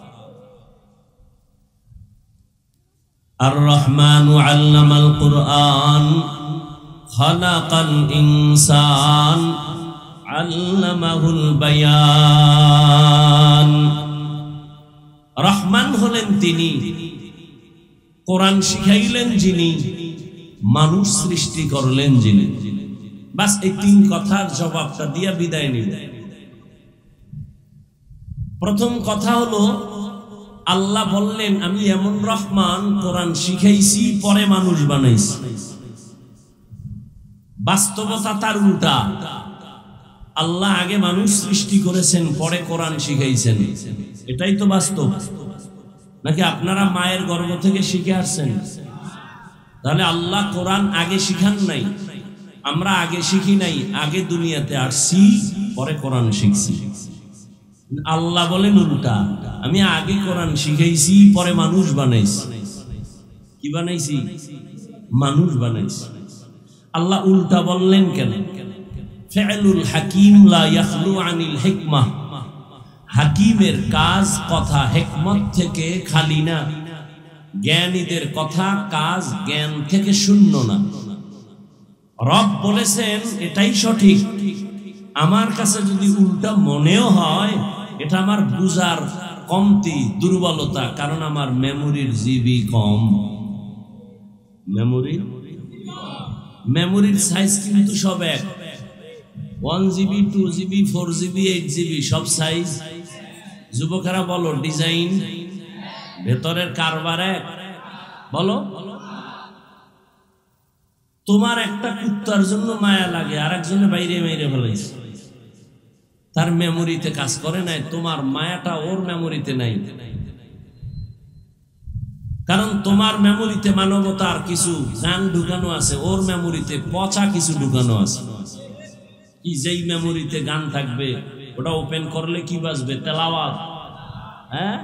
আর রহমানু আল্লামাল কুরআন খালাকাল ইনসান আল্লামাহুল বায়ান। রহমান হলেন তিনি, কোরআন শিখাইলেন যিনি, মানুষ সৃষ্টি করলেন যিনি। বাস এই তিন কথার জবাবটা দিয়া বিদায় নিব। প্রথম কথা হলো, আল্লাহ বললেন আমি এমন রহমান, কোরআন শিখাইছি পরে মানুষ বানাইছি। বাস্তবতা তার উল্টা। আল্লাহ আগে মানুষ সৃষ্টি করেছেন, পরে কোরআন শিখাইছেন। এটাই তো বাস্তব। নাকি আপনারা মায়ের গর্ভ থেকে শিখে আসছেন? তাহলে আল্লাহ কোরআন আগে শিখান নাই, আমরা আগে শিখি নাই, আগে দুনিয়াতে আসছি পরে কোরআন শিখছি। আল্লাহ বলেন উল্টা, আমি আগে কোরআন শিখাইছি পরে মানুষ বানাইছি। কি বানাইছি? মানুষ বানাইছি। আল্লাহ উল্টা বললেন কেন? ফি'লুল হাকিম লা ইয়াখলু আনিল হিকমাহ। হাকিমের কাজ কথা হিকমত থেকে খালি না, জ্ঞানীদের কথা কাজ জ্ঞান থেকে শূন্য না। রব বলেছেন এটাই সঠিক, আমার কাছে যদি উল্টা মনেও হয় এটা আমার বুঝার কমতি, দুর্বলতা, কারণ আমার মেমোরির জিবি কম। মেমোরির সাইজ কিন্তু সব এক, 1 GB 2 GB 4 GB 8 GB সব সাইজ। যুবকেরা বলো ডিজাইন, ভেতরের কারবার এক। বলো, তোমার একটা কুত্তার জন্য মায়া লাগে, আর একজনের বাইরে মেরে ফেলাইছে, তার মেমোরিতে কাজ করে নাই, তোমার মায়াটা ওর মেমোরিতে নাই। কারণ তোমার মেমোরিতে মানবতার কিছু গান ঢুকানো আছে, ওর মেমোরিতে পচা কিছু ঢুকানো আছে। কি যেই মেমোরিতে গান থাকবে ওটা ওপেন করলে কি বাজবে? তেলাওয়াত। হ্যাঁ,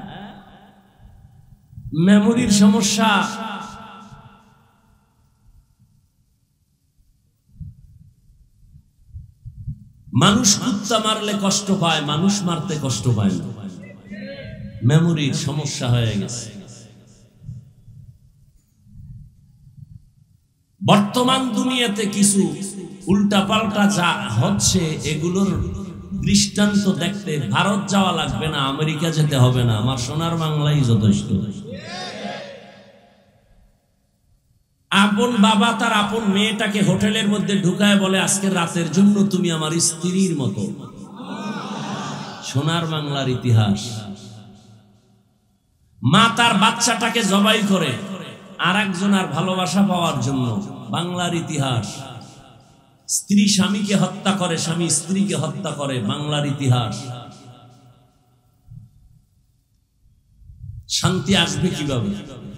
মেমোরির সমস্যা। মানুষ কুত্তা মারলে কষ্ট পায়, মানুষ মারতে কষ্ট পায় না, মেমোরির সমস্যা হয়ে গেছে। বর্তমান দুনিয়াতে কিছু উল্টাপাল্টা যা হচ্ছে এগুলোর দৃষ্টান্ত দেখতে ভারত যাওয়া লাগবে না, আমেরিকা যেতে হবে না, আমার সোনার বাংলাই যথেষ্ট। আপন বাবা তার আপন মেয়েটাকে হোটেলের মধ্যে ঢুকায় বলে আজকে রাতের জন্য তুমি আমার স্ত্রীর মতো। সোনার বাংলার ইতিহাস। মা তার বাচ্চাটাকে জবাই করে আর একজনের ভালোবাসা পাওয়ার জন্য, বাংলার ইতিহাস। স্ত্রী স্বামীকে হত্যা করে, স্বামী স্ত্রীকে হত্যা করে, বাংলার ইতিহাস। শান্তি আসবে কিভাবে?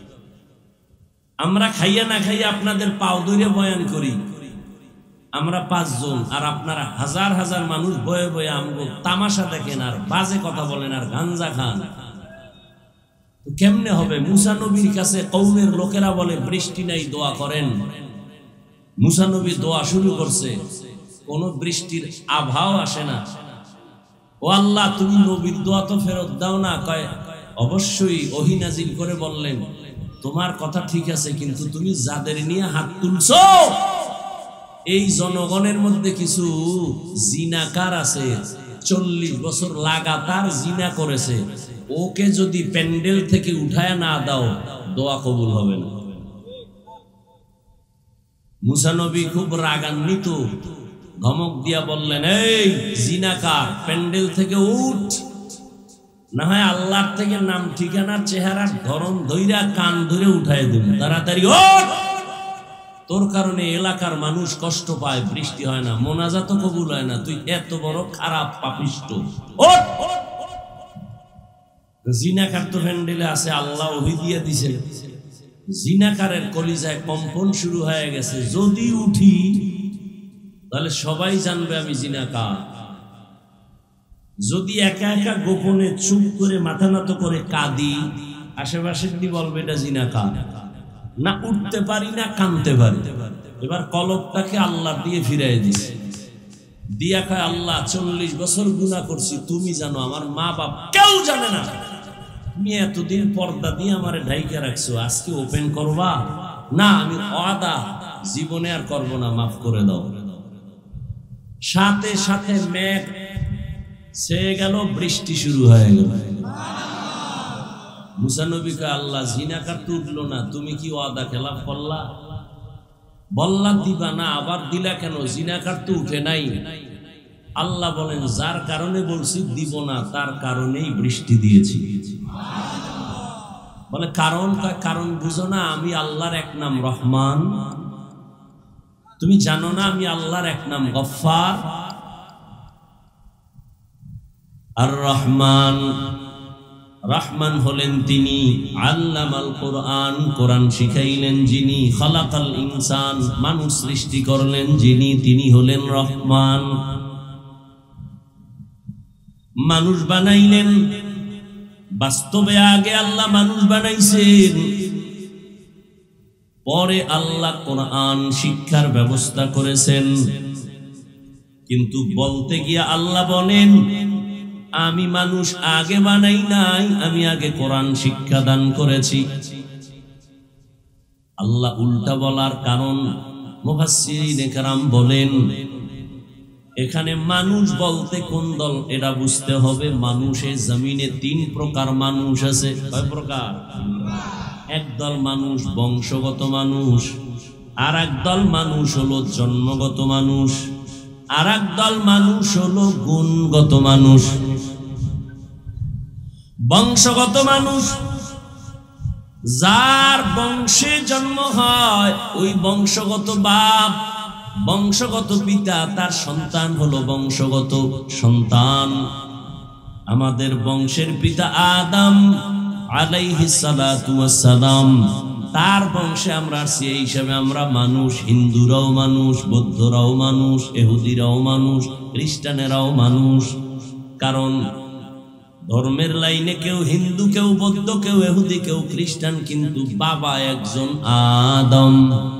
আমরা খাইয়া না খাইয়া আপনাদের পাও ধরে বয়ান করি, আমরা 5 জন, আর আপনারা হাজার হাজার মানুষ বয়ে বয়ে আমগো তামাশা দেখেন আর বাজে কথা বলেন আর গাঞ্জা খান। কেমনে হবে? মুসা নবীর কাছে কওমের লোকেরা বলে বৃষ্টি নাই, দোয়া করেন। মুসা নবী দোয়া শুরু করছে, কোন বৃষ্টির আভাও আসে না। ও আল্লাহ, তুমি নবীর দোয়া তো ফেরত দাও না। কয় অবশ্যই। ওহী নাজিল করে বললেন তোমার কথা ঠিক আছে, কিন্তু তুমি যাদের নিয়ে হাত তুলছো এই জনগণের মধ্যে কিছু জিনাকার আছে, 40 বছর লাগাতার জিনা করেছে, ওকে যদি প্যান্ডেল থেকে উঠায় না দাও দোয়া কবুল হবে না। মুসা নবী খুব রাগান্বিত, ধমক দিয়া বললেন, এই জিনাকার, প্যান্ডেল থেকে উঠ, না হয় আল্লাহর থেকে নাম ঠিকানার চেহারার ধরন ধইরা কান ধরে উঠায় দেব, তাড়াতাড়ি ওঠ। তোর কারণে এলাকার মানুষ কষ্ট পায়, বৃষ্টি হয় না, মোনাজাত কবুল হয় না, তুই এত বড় খারাপ পাপিষ্ট, ওঠ। জিনাকার তো প্যান্ডেলে আছে, আল্লাহ ওহী দিয়ে দিছে। জিনাকারের কলিজায় কম্পন শুরু হয়ে গেছে, যদি উঠি তাহলে সবাই জানবে আমি জিনাকার। যদি একা একা গোপনে চুপ করে মাথা নত করে কাঁদি, আশেপাশের কি বলবে এটা জিনাকার। না উঠতে পারি না কাঁদতে পারি, এবার কলবটাকে আল্লাহ দিয়ে ফিরাই দিছে, দিয়া কয় আল্লাহ 40 বছর গুনাহ করছি, তুমি জানো, আমার মা বাপ কেউ জানে না, তুমি এতদিন পর্দা দিয়ে আমারে ঢাইকা রাখছো, আজকে ওপেন করবা না? আমি ওয়াদা জীবনে আর করবো না, মাফ করে দাও। সাথে সাথে মেঘ ছেয়ে গেল, বৃষ্টি শুরু হয়ে গেল। মুসা নবী কয় আল্লাহ, জিনাকার তো উঠলো না, তুমি কি ওয়াদা খেলাফ করলা? বললা দিবা না, আবার দিলা কেন? জিনাকার তো উঠে নাই। আল্লাহ বলেন যার কারণে বলছি দিব না তার কারণেই বৃষ্টি দিয়েছি। বলে কারণ? কারণ বুঝো না, আমি আল্লাহর এক নাম রহমান, তুমি জানো না আমি আল্লাহর এক নাম গফফার। আর রহমান, রহমান হলেন তিনি, আল্লামাল কোরআন, কোরআন শিখাইলেন যিনি, খালাকাল ইনসান, মানুষ সৃষ্টি করলেন যিনি, তিনি হলেন রহমান। মানুষ বানাইলেন, বাস্তবে আগে আল্লাহ মানুষ বানাইছেন, পরে আল্লাহ কোরআন শিক্ষার ব্যবস্থা করেছেন। কিন্তু বলতে গিয়ে আল্লাহ বলেন আমি মানুষ আগে বানাই নাই, আমি আগে কোরআন শিক্ষা দান করেছি। আল্লাহ উল্টা বলার কারণ মুফাসসিরিনে কেরাম বলেন, এখানে মানুষ বলতে কোন দল এটা বুঝতে হবে। মানুষের জমিনে 3 প্রকার মানুষ আছে। কয় প্রকার? একদল মানুষ বংশগত মানুষ, আর একদল মানুষ হলো জন্মগত মানুষ, আর একদল মানুষ হলো গুণগত মানুষ। বংশগত মানুষ, যার বংশে জন্ম হয়, ওই বংশগত বাপ, বংশগত পিতা, তার সন্তান হলো বংশগত সন্তান। আমাদের বংশের পিতা আদম আলাইহিস সালাতু ওয়াস সালাম, তার বংশে আমরা আসছি, এই হিসাবে আমরা মানুষ। হিন্দুরাও মানুষ, বৌদ্ধরাও মানুষ, ইহুদিরাও মানুষ, খ্রিস্টানেরাও মানুষ। কারণ ধর্মের লাইনে কেউ হিন্দু, কেউ বৌদ্ধ, কেউ ইহুদি, কেউ খ্রিস্টান, কিন্তু বাবা একজন আদম।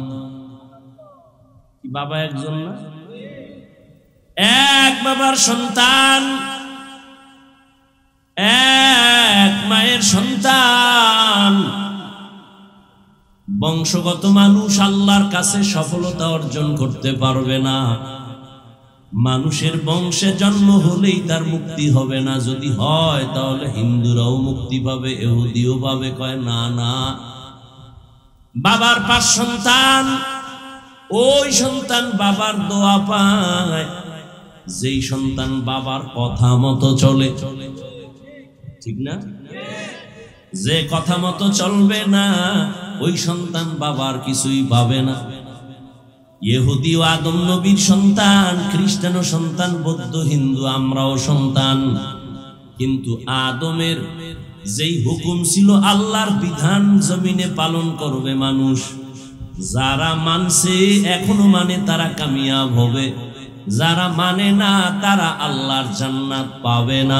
বাবা একজন না? এক বাবার সন্তান, এক মায়ের সন্তান। বংশগত মানুষ আল্লাহর কাছে সফলতা অর্জন করতে পারবে না। মানুষের বংশে জন্ম হলেই তার মুক্তি হবে না। যদি হয় তাহলে হিন্দুরাও মুক্তি পাবে, ইহুদিও পাবে। কয় না না, বাবার 5 সন্তান, ওই সন্তান বাবার দোয়া পায়। যেই সন্তান বাবার কথা মতো চলে, ঠিক না? যে কথা মতো চলবে না, ওই সন্তান বাবার কিছুই পাবে না। ইহুদি ও আদম নবীর সন্তান, খ্রিস্টানও সন্তান, বৌদ্ধ হিন্দু আমরাও সন্তান। কিন্তু আদমের যেই হুকুম ছিল, আল্লাহর বিধান জমিনে পালন করবে মানুষ। যারা মানছে, এখনো মানে, তারা কামিয়াব হবে। যারা মানে না, তারা আল্লাহর জান্নাত পাবে না।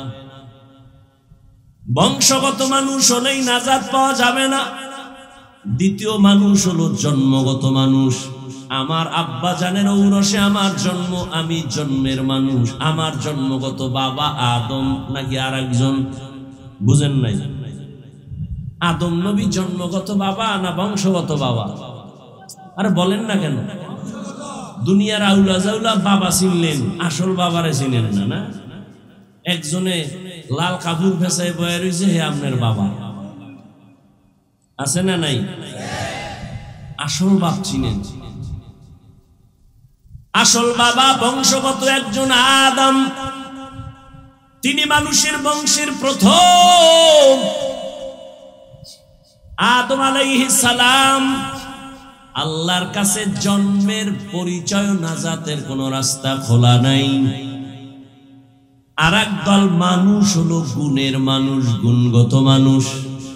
বংশগত মানুষ হলেই নাজাত পাওয়া যাবে না। দ্বিতীয় মানুষ হলো জন্মগত মানুষ। আমার আব্বা জানের ঔরসে আমার জন্ম, আমি জন্মের মানুষ। আমার জন্মগত বাবা আদম নাকি আর একজন? বুঝেন নাই? আদম নবী জন্মগত বাবা না বংশগত বাবা? আরে বলেন না কেন? দুনিয়ার আউলা জাউলা বাবা চিনলেন, আসল বাবারে চিনেন না। না, একজনে লাল কাপড় ফেসায় বয়ে রয়েছে, হে আপনার বাবা। আছে না নাই? আসল বাপ চিনেন। আসল বাবা বংশগত একজন আদম। তিনি মানুষের বংশের প্রথম। আদম আলাইহিস সালাম আল্লাহর কাছে জন্মের পরিচয়, নাজাতের কোন রাস্তা খোলা নাই। আর একদল মানুষ হলো গুণের মানুষ, গুণগত মানুষ।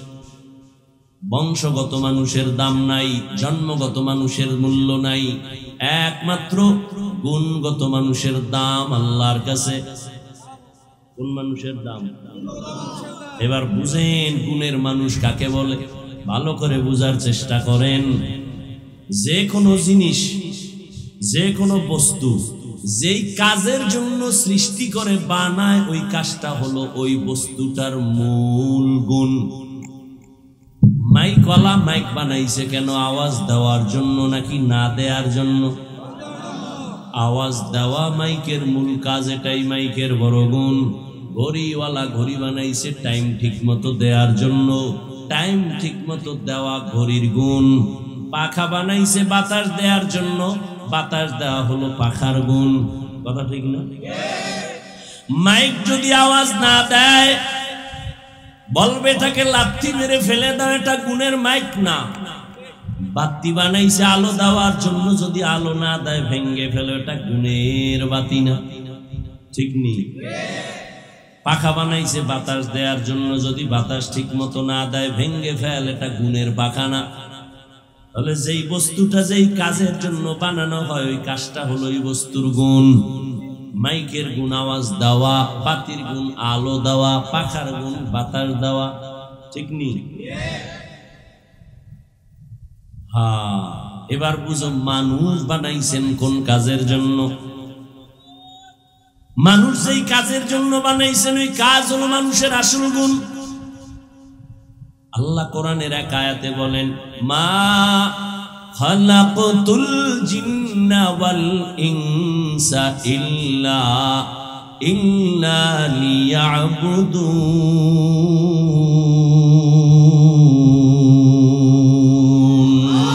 বংশগত মানুষের দাম নাই, জন্মগত মানুষের মূল্য নাই, একমাত্র গুণগত মানুষের দাম আল্লাহর কাছে। কোন মানুষের দাম? এবার বুঝেন গুণের মানুষ কাকে বলে, ভালো করে বুঝার চেষ্টা করেন। যে কোনো জিনিস, যে কোনো বস্তু যেই কাজের জন্য সৃষ্টি করে বানায়, ওই কাজটা হলো ওই বস্তুটার মূল গুণ। মাইকওয়ালা মাইক বানাইছে কেন? আওয়াজ দেওয়ার জন্য নাকি না দেওয়ার জন্য? আওয়াজ দেওয়া মাইকের মূল কাজ, এটাই মাইকের বড় গুণ। ঘড়িওয়ালা ঘড়ি বানাইছে টাইম ঠিক মতো দেওয়ার জন্য, টাইম ঠিক মতো দেওয়া ঘড়ির গুণ। পাখা বানাইছে বাতাস দেওয়ার জন্য, বাতাস দেওয়া হলো পাখার গুণ। কথা ঠিক না? মাইক যদি আওয়াজ না দেয়, বলবে এটাকে লাথি মেরে ফেলে দাও, এটা গুণের মাইক না। বাতি বানাইছে আলো দেওয়ার জন্য, যদি আলো না দেয় ভেঙ্গে ফেলে, এটা গুণের বাতি না। ঠিক নেই? পাখা বানাইছে বাতাস দেওয়ার জন্য, যদি বাতাস ঠিক মতো না দেয় ভেঙ্গে ফেল, এটা গুণের পাখা না। তাহলে যেই বস্তুটা যেই কাজের জন্য বানানো হয়, ওই কাজটা হলো ওই বস্তুর গুণ। মাইকের গুণ আওয়াজ দেওয়া, বাতির গুণ আলো দেওয়া, পাখার গুণ বাতাস দেওয়া। ঠিক নেই? হ্যাঁ, এবার বুঝো মানুষ বানাইছেন কোন কাজের জন্য? মানুষ যেই কাজের জন্য বানাইছেন ওই কাজ হলো মানুষের আসল গুণ। আল্লাহ কোরআনের এক আয়াতে বলেন, মা খালাকতুল জিন্না ওয়াল ইনসা ইল্লা লিয়াবুদুন।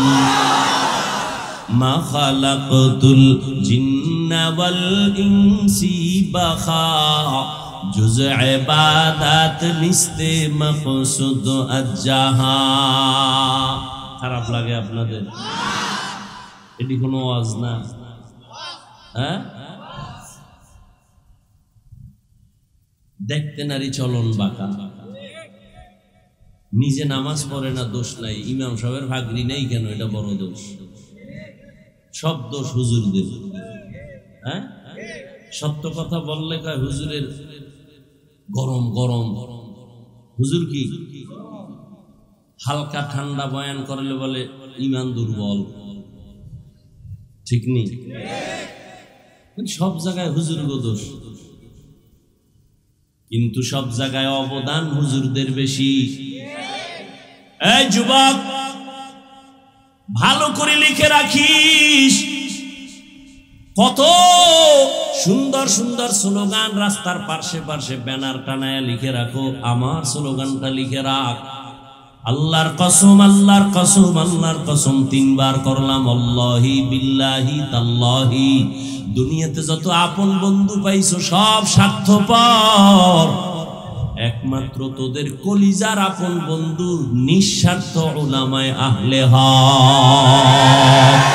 মা খালাকতুল জিন্না ওয়াল ইনসি বাখা जुज़ इबादत निस्ते मक़सूद अज्जाहां। খারাপ লাগে আপনাদের? এটি কোনো ওয়াজ না, হ্যাঁ? দেখতে নারী চলন বাঁকা, নিজে নামাজ পড়ে না, দোষ নাই। ইমাম সাহেবের ভাগরি নেই কেন, এটা বড় দোষ। সব দোষ হুজুরদের। হ্যাঁ, সত্য কথা বললে কয় হুজুরের গরম গরম। হুজুর কি হালকা ঠান্ডা বয়ান করলে বলে ইমান দুর্বল। ঠিক নেই? সব জায়গায় হুজুর দোষ, কিন্তু সব জায়গায় অবদান হুজুরদের বেশি। এই যুবক, ভালো করে লিখে রাখিস, কত সুন্দর সুন্দর স্লোগান রাস্তার পাশে পাশে ব্যানার টানায় লিখে রাখো। আমার স্লোগানটা লিখে রাখ, আল্লাহর কসম, আল্লাহর কসম, আল্লাহর কসম। 3 বার করলাম, আল্লাহি বিল্লাহি তাল্লাহি। দুনিয়াতে যত আপন বন্ধু পাইছো সব স্বার্থপর, একমাত্র তোদের কলিজার আপন বন্ধু নিঃস্বার্থ উলামায়ে আহলে হক।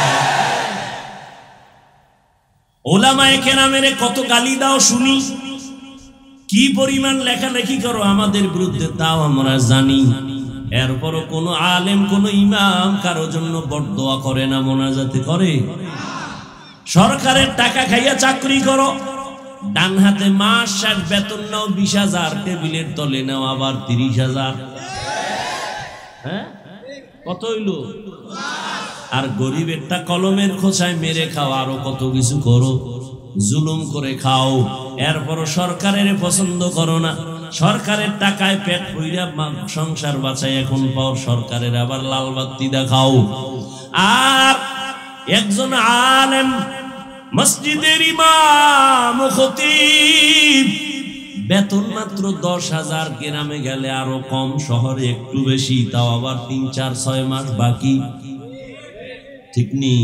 ওলামায়ে কেরামের কত গালি দাও শুনি, কি পরিমাণ লেখালেখি করো আমাদের বিরুদ্ধে তাও আমরা জানি। এরপরও কোনো আলেম, কোনো ইমাম কারো জন্য বরদোয়া করে না, মোনাজাতে করে। সরকারের টাকা খাইয়া চাকরি করো, ডান হাতে মাস 60 বেতন নাও 20,000, টেবিলের তলে নাও আবার 30,000। হ্যাঁ, কত হইল? আর গরিব একটা কলমের খোঁচায় মেরে খাও, আরো কত কিছু করো, জুলুম করে খাও। এরপরও সরকারের পছন্দ করো না, সরকারের টাকায় পেট ভইরা সংসার বাঁচাই এখন পাও, সরকারের আবার লাল বাতি দেখাও। আর একজন আলেম, মসজিদের ইমাম, খতিব, বেতন মাত্র 10,000, গ্রামে গেলে আরো কম, শহরে একটু বেশি, তাও আবার 3, 4, 6 মাস বাকি। ঠিক নেই?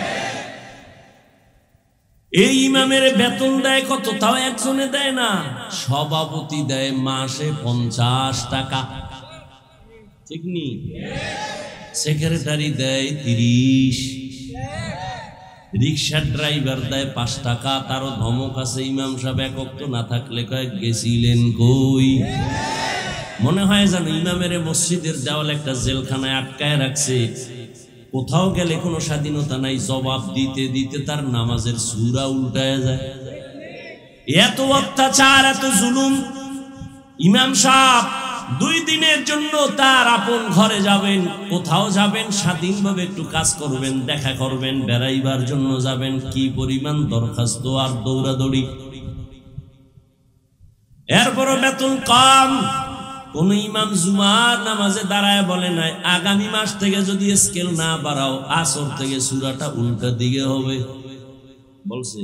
এই ইমামের বেতন দেয় কত, তাও একজনে দেয় না, সভাপতি দেয় মাসে 50 টাকা। ঠিক নেই? সেক্রেটারি দেয় 30, রিক্সার ড্রাইভার দেয় 5 টাকা। তারও ধমক আছে, ইমাম সাহেব একক তো না থাকলে কয়েক গেছিলেন কই। মনে হয় যেন ইমামের মসজিদের দেওয়াল একটা জেলখানায় আটকায় রাখছে, কোথাও গেলে কোনো স্বাধীনতা নাই, জবাব দিতে দিতে তার নামাজের সূরা উল্টায় যায়। এত অত্যাচার, এত জুলুম। ইমাম সাহেব 2 দিনের জন্য তার আপন ঘরে যাবেন, কোথাও যাবেন, স্বাধীনভাবে একটু কাজ করবেন, দেখা করবেন, বেড়াইবার জন্য যাবেন, কি পরিমাণ দরখাস্ত আর দৌড়াদৌড়ি। এরপরও বেতন কম। কোন ইমাম জুমার নামাজে দাঁড়ায় বলে নাই, আগামী মাস থেকে যদি স্কেল না বাড়াও, আসর থেকে সূরাটা উল্টা দিকে হবে, বলছে?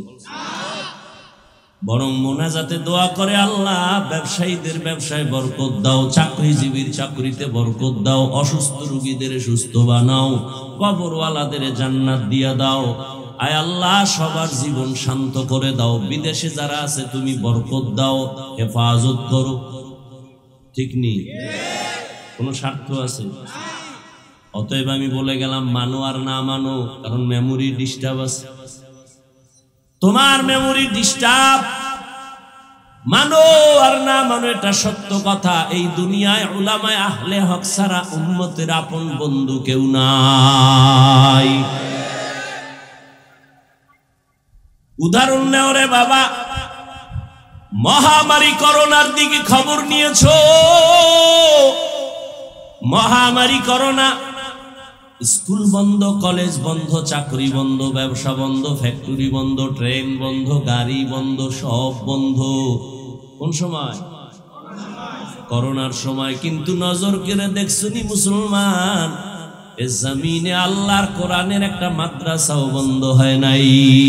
বরং মোনাজাতে দোয়া করে, আল্লাহ ব্যবসায়ীদের ব্যবসায় বরকত দাও, চাকরিজীবীর চাকরিতে বরকত দাও, অসুস্থ রোগীদের সুস্থ বানাও, কবরওয়ালাদের জান্নাত দিয়া দাও। আয় আল্লাহ, সবার জীবন শান্ত করে দাও, বিদেশে যারা আছে তুমি বরকত দাও, হেফাজত করো। ঠিক নেই? কোন স্বার্থ আছে? অতএব আমি বলে গেলাম, মানো আর না মানো, কারণ মেমোরি ডিস্টার্ব আছে। তোমার মেমোরি ডিস্টার্ব, মানো আর না মানো এটা সত্য কথা। এই দুনিয়ায় উলামায়ে আহলে হক ছাড়া উম্মতের আপন বন্ধু কেউ নাই। উদাহরণ নেও রে বাবা, মহামারী করোনার দিকে খবর নিয়েছো? মহামারী করোনা স্কুল বন্ধ, কলেজ বন্ধ, চাকরি বন্ধ, ব্যবসা বন্ধ, ফ্যাক্টরি বন্ধ, ট্রেন বন্ধ, গাড়ি বন্ধ, সব বন্ধ। কোন সময়? করোনার সময়। কিন্তু নজর করে দেখছুনি মুসলমান, এ জমিনে আল্লাহর কোরআনের একটা মাদ্রাসাও বন্ধ হয় নাই।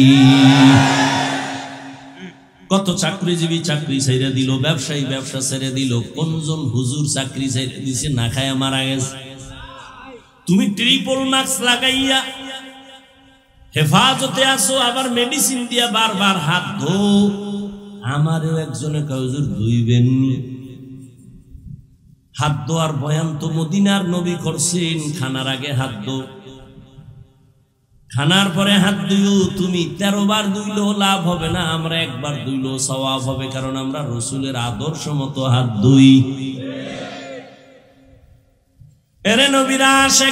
কত চাকরিজীবী চাকরি ছেড়ে দিল, ব্যবসায়ী ব্যবসা ছেড়ে দিল, কোনজন হুজুর চাকরি ছেড়ে দিছে না খায়া মারা গেছে। তুমি ট্রিপল মাস্ক লাগাইয়া হেফাজতে আসো, আবার মেডিসিন দিয়া বারবার হাত ধো। আমারও একজনে হুজুর ধুইবেন, হাত ধোয়ার বয়ান তো মদিনার নবী করছেন, খানার আগে হাত ধো, খানার পরে হাত ধুইও। তুমি 13 বার ধুইলেও লাভ হবে না, আমরা একবার ধুইলেও সওয়াব হবে, কারণ আমরা রসুলের আদর্শ মতো হাত ধুই। এরে নবীরা আশেক,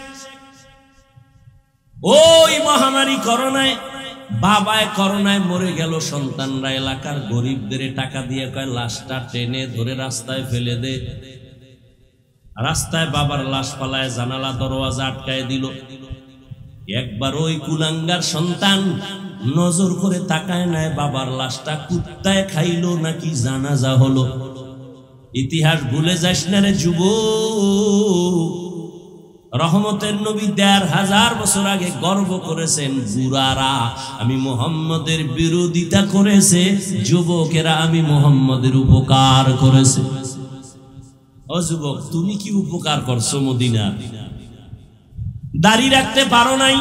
ওই মহামারী করোনায়, বাবায় করোনায় মরে গেল, সন্তানরা এলাকার গরিবদের টাকা দিয়ে কয় লাশটা টেনে ধরে রাস্তায় ফেলে দে। রাস্তায় বাবার লাশ পালায়, জানালা দরওয়াজা আটকায় দিল। একবার ওই কুলাঙ্গার সন্তান নজর করে তাকায় নাই বাবার লাশটা কুত্তায় খাইলো নাকি জানাজা হলো। ইতিহাস ভুলে যাস না রে যুবক। রহমতের নবী ১৫০০ বছর আগে গর্ব করেছেন, বুড়ারা আমি মুহাম্মদের বিরোধিতা করেছে, যুবকেরা আমি মুহাম্মদের উপকার করেছে। ও যুবক, তুমি কি উপকার করছো মদিনা? দাড়ি রাখতে পারো নাই,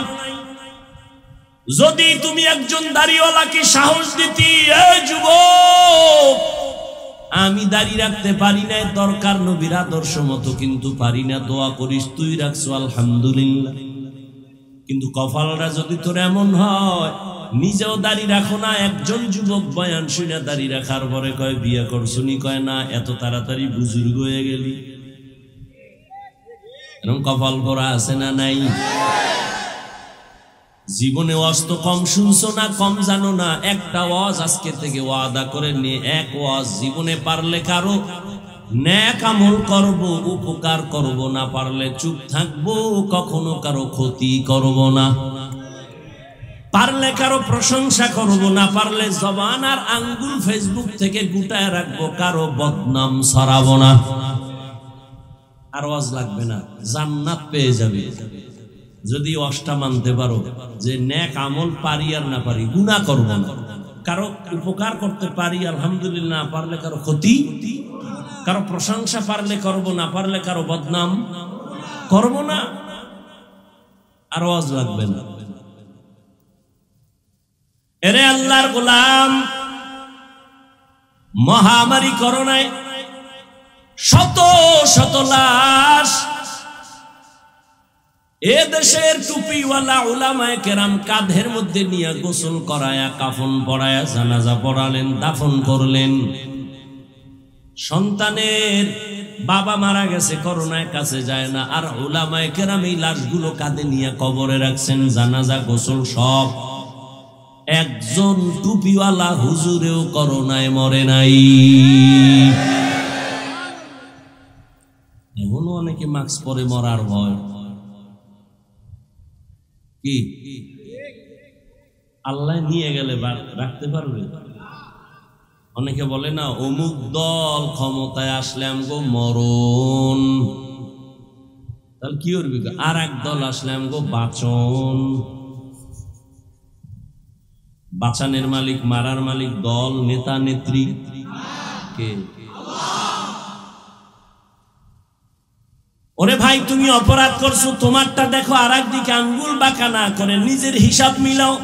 যদি তুমি একজন দাড়িওয়ালাকে সাহস দিতি, এই যুবক আমি দাড়ি রাখতে পারি না, দরকার নবীর আদর্শ মতো, কিন্তু পারি না, দোয়া করিস তুই রাখছো আলহামদুলিল্লাহ। কিন্তু কপালটা যদি তোর এমন হয়, নিজেও দাড়ি রাখো না, একজন যুবক বয়ান শুনে দাড়ি রাখার পরে কয় বিয়ে করছুনি, কয় না এত তাড়াতাড়ি বুজুর্গ হয়ে গেলি। এরকম কপাল ভরা আছে না নাই? জীবনে ওয়াজ তো কম শুনছো না, কম জানো না। একটা ওয়াজ আজকে থেকে ওয়াদা করে নিয়ে, এক ওয়াজ জীবনে পারলে কারো নেক আমল করব, উপকার করব, না পারলে চুপ থাকবো, কখনো কারো ক্ষতি করব না। পারলে কারো প্রশংসা করব, না পারলে জবান আর আঙ্গুল ফেসবুক থেকে গুটায় রাখবো, কারো বদনাম ছড়াবো না। আর ওয়াজ লাগবে না, জান্নাত পেয়ে যাবে যদি ওয়াজটা মানতে পারো যে নেক আমল পারি আর না পারি, গুনাহ করব না, কারো উপকার করতে পারি আলহামদুলিল্লাহ, না পারলে কারো ক্ষতি, কারো প্রশংসা পারলে করব, না পারলে কারো বদনাম করব না। আর ওয়াজ লাগবে না। এরে আল্লাহর গোলাম, মহামারী করোনায় শত শত লাশ এ দেশের টুপিওয়ালা উলামায়ে কেরাম কাঁধের মধ্যে নিয়ে গোসল করায়া, কাফন পরায়া, জানাজা পড়ালেন, দাফন করলেন। সন্তানের বাবা মারা গেছে, করোনায় কাছে যায় না, আর উলামায়ে কেরাম এই লাশগুলো কাঁধে নিয়ে কবরে রাখছেন, জানাজা গোসল সব। একজন টুপিওয়ালা হুজুরেও করোনায় মরে নাই। এখনো অনেকে মাস্ক পরে মরার ভয়। কি আল্লাহ নিয়ে গেলে রাখতে পারবে? অনেকে বলে না অমুক দল ক্ষমতায় আসলে আমগো মরণ, তাহলে কি করবি? আর এক দল আসলে আমগো বাঁচন। বাঁচানের মালিক, মারার মালিক দল, নেতা নেত্রী কে? ওরে ভাই, তুমি অপরাধ করছো, তোমারটা দেখো, আর একদিকে আঙ্গুল বাঁকা না করে নিজের হিসাব মিলাও।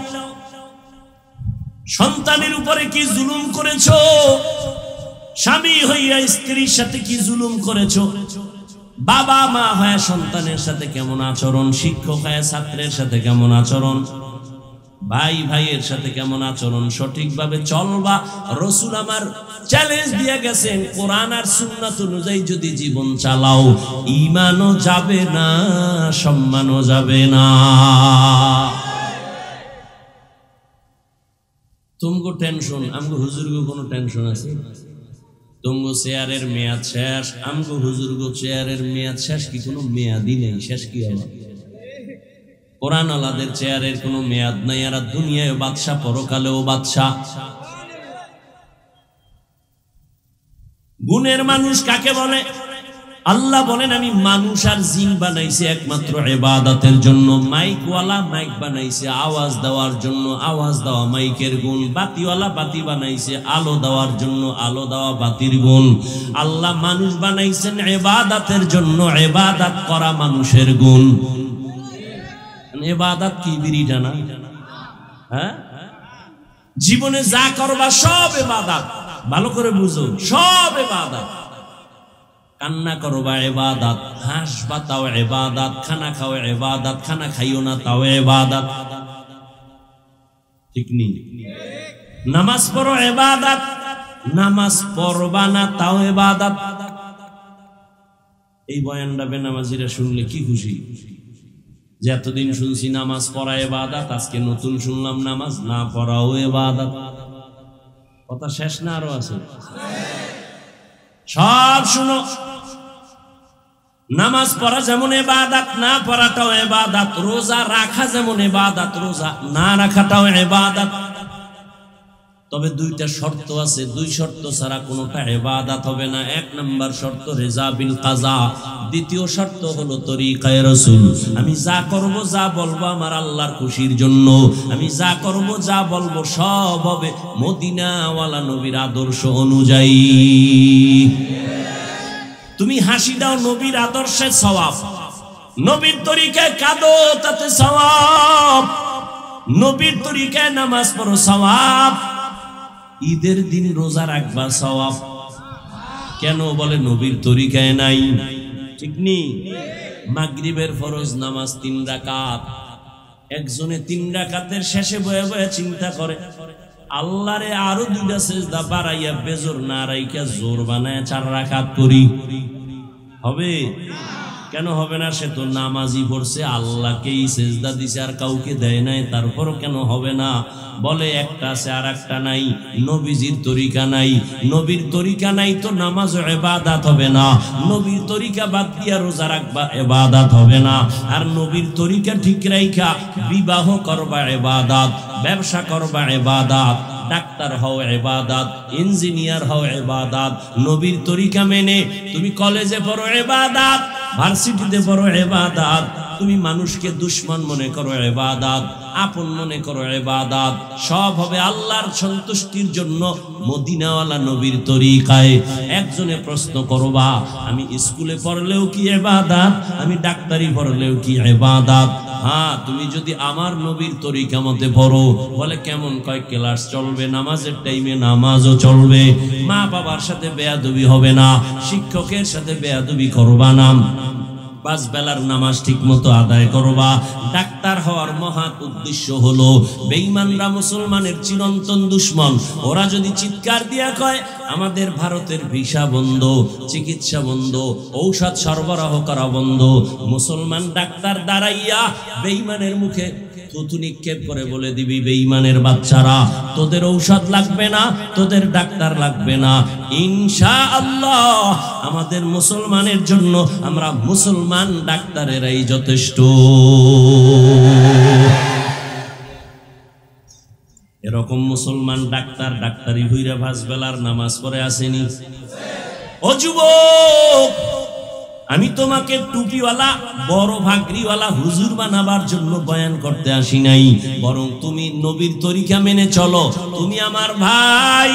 সন্তানের উপরে কি জুলুম করেছো, স্বামী হইয়া স্ত্রীর সাথে কি জুলুম করেছো, বাবা মা হয়ে সন্তানের সাথে কেমন আচরণ, শিক্ষক হয়ে ছাত্রের সাথে কেমন আচরণ, ভাই ভাইয়ের সাথে কেমন আচরণ, সঠিকভাবে চলবা। রসুল আমার চ্যালেঞ্জ দিয়ে গেছেন, কোরআন আর সুন্নাত অনুযায়ী যদি জীবন চালাও, ঈমানও যাবে না, সম্মানও যাবে না। তুমগো টেনশন, আমগো হুজুরগো কোনো টেনশন আছে? তুমগো চেয়ারের মেয়াদ শেষ, আমগো হুজুরগো চেয়ারের মেয়াদ শেষ কি? কোনো মেয়াদই নেই, শেষ কি আবার? কোরআন আলাদের চেয়ারের কোনো মেয়াদ নাই, আর দুনিয়ায় বাদশা, পরকালেও বাদশা। গুণের মানুষ কাকে বলে? আল্লাহ বলেন আমি মানুষ আর জিন বানাইছি একমাত্র ইবাদতের জন্য। মাইকওয়ালা মাইক বানাইছে আওয়াজ দেওয়ার জন্য, আওয়াজ দেওয়া মাইকের গুণ। বাতিওয়ালা বাতি বানাইছে আলো দেওয়ার জন্য, আলো দেওয়া বাতির গুণ। আল্লাহ মানুষ বানাইছেন ইবাদতের জন্য, ইবাদত করা মানুষের গুণ। ইবাদত কি বিড়িটা না? হ্যাঁ, জীবনে যা করবা সব ইবাদত। ভালো করে বুঝো, সব ইবাদত। কান্না করবা ইবাদত, হাসবা তাও ইবাদত, খানা খাও ইবাদত, খানা খাইও না তাও ইবাদত। ঠিক নেই? নামাজ পড়ো ইবাদত, নামাজ পড়বা না তাও ইবাদত। এই বয়ানটা বেনামাজিরা শুনলে কি খুশি যে এতদিন শুনছি নামাজ পড়া ইবাদত, আজকে নতুন শুনলাম নামাজ না পড়াও ইবাদত। কথা শেষ না আরো আছে? সব শুনো। নামাজ পড়া যেমন ইবাদত, না পড়াটাও ইবাদত। রোজা রাখা যেমন ইবাদত, রোজা না রাখাটাও ইবাদত। তবে দুইটা শর্ত আছে, দুই শর্ত ছাড়া কোনোটা ইবাদত হবে না। এক নাম্বার শর্ত রিজা বিল কাজা, দ্বিতীয় শর্ত হলো তরিকায়ে রাসূল। আমি যা করব যা বলবো আমার আল্লাহর খুশির জন্য। আমি যা করব যা বলবো সব হবে মদিনাওয়ালা নবীর আদর্শ অনুযায়ী। তুমি হাসি দাও নবীর আদর্শে সওয়াব, নবীর তরিকায় কাঁদো তাতে সওয়াব, নবীর তরিকায় নামাজ পড়ো সওয়াব, ঈদের দিন রোজা রাখবা সওয়াব। কেন বলে নবীর তরিকায় নাই? ঠিক নেই? মাগরিবের ফরজ নামাজ 3 রাকাত, একজনে 3 রাকাতের শেষে বয়ে বয়ে চিন্তা করে আল্লাহরে আরো 2টা সেজদা বাড়াইয়া বেজোর না রাইকা জোর বানায় 4 রাকাত করি। হবে? কেন হবে না? সে তো নামাজই পড়ছে, আল্লাহকেই সেজদা দিছে, আর কাউকে দেয় নাই। তারপরও কেন হবে না? বলে একটা আছে আর একটা নাই। নবীজির তরিকা নাই। নবীর তরিকা নাই তো নামাজ ইবাদত হবে না। নবীর তরিকা বাদ দিয়া রোজা রাখবা ইবাদত হবে না। আর নবীর তরিকা ঠিক রাইখা বিবাহ করবা ইবাদত, ব্যবসা করবা ইবাদত, ডাক্তার হও ইবাদত, ইঞ্জিনিয়ার হও ইবাদত। নবীর তরিকা মেনে তুমি কলেজে পড়ো ইবাদত, ভার্সিটিতে পড়ো ইবাদত। তুমি মানুষকে দুশমন মনে করো ইবাদত, আপন মনে করো ইবাদত। সব হবে আল্লাহর সন্তুষ্টির জন্য মদিনাওয়ালা নবীর তরিকায়। একজনে প্রশ্ন করবা আমি স্কুলে পড়লেও কি ইবাদত, আমি ডাক্তারি পড়লেও কি ইবাদত? হ্যাঁ, তুমি যদি আমার নবীর তরিকা মতে পড়ো। বলে কেমন? কয় ক্লাস চলবে, নামাজের টাইমে নামাজও চলবে, মা বাবার সাথে বেয়াদবি হবে না, শিক্ষকের সাথে বেয়াদবি করবা না, 5 বেলার নামাজ ঠিক মতো আদায় করবা। ডাক্তার হওয়ার মহৎ উদ্দেশ্য হলো বেঈমানরা মুসলমানের চিরন্তন দুশমন। ওরা যদি চিৎকার দিয়া কয় আমাদের ভারতের ভিসা বন্ধ, চিকিৎসা বন্ধ, ঔষধ সরবরাহ করা বন্ধ, মুসলমান ডাক্তার দাঁড়াইয়া বেঈমানের মুখে থুতু নিক্ষেপ করে বলে দিবি বেঈমানের বাচ্চারা তোদের ঔষধ লাগবে না, তোদের ডাক্তার লাগবে না। ইনশাআল্লাহ আমাদের মুসলমানের জন্য আমরা মুসলমান ডাক্তারেরাই যথেষ্ট। এরকম মুসলমান ডাক্তার ডাক্তারি হইরা 5 বেলার নামাজ পড়ে আসেনি? ও যুবক, আমি তোমাকে টুপিওয়ালা বড় ভাগরিওয়ালা হুজুর বানাবার জন্য বয়ান করতে আসি নাই, বরং তুমি নবীর তরিকা মেনে চলো। তুমি আমার ভাই,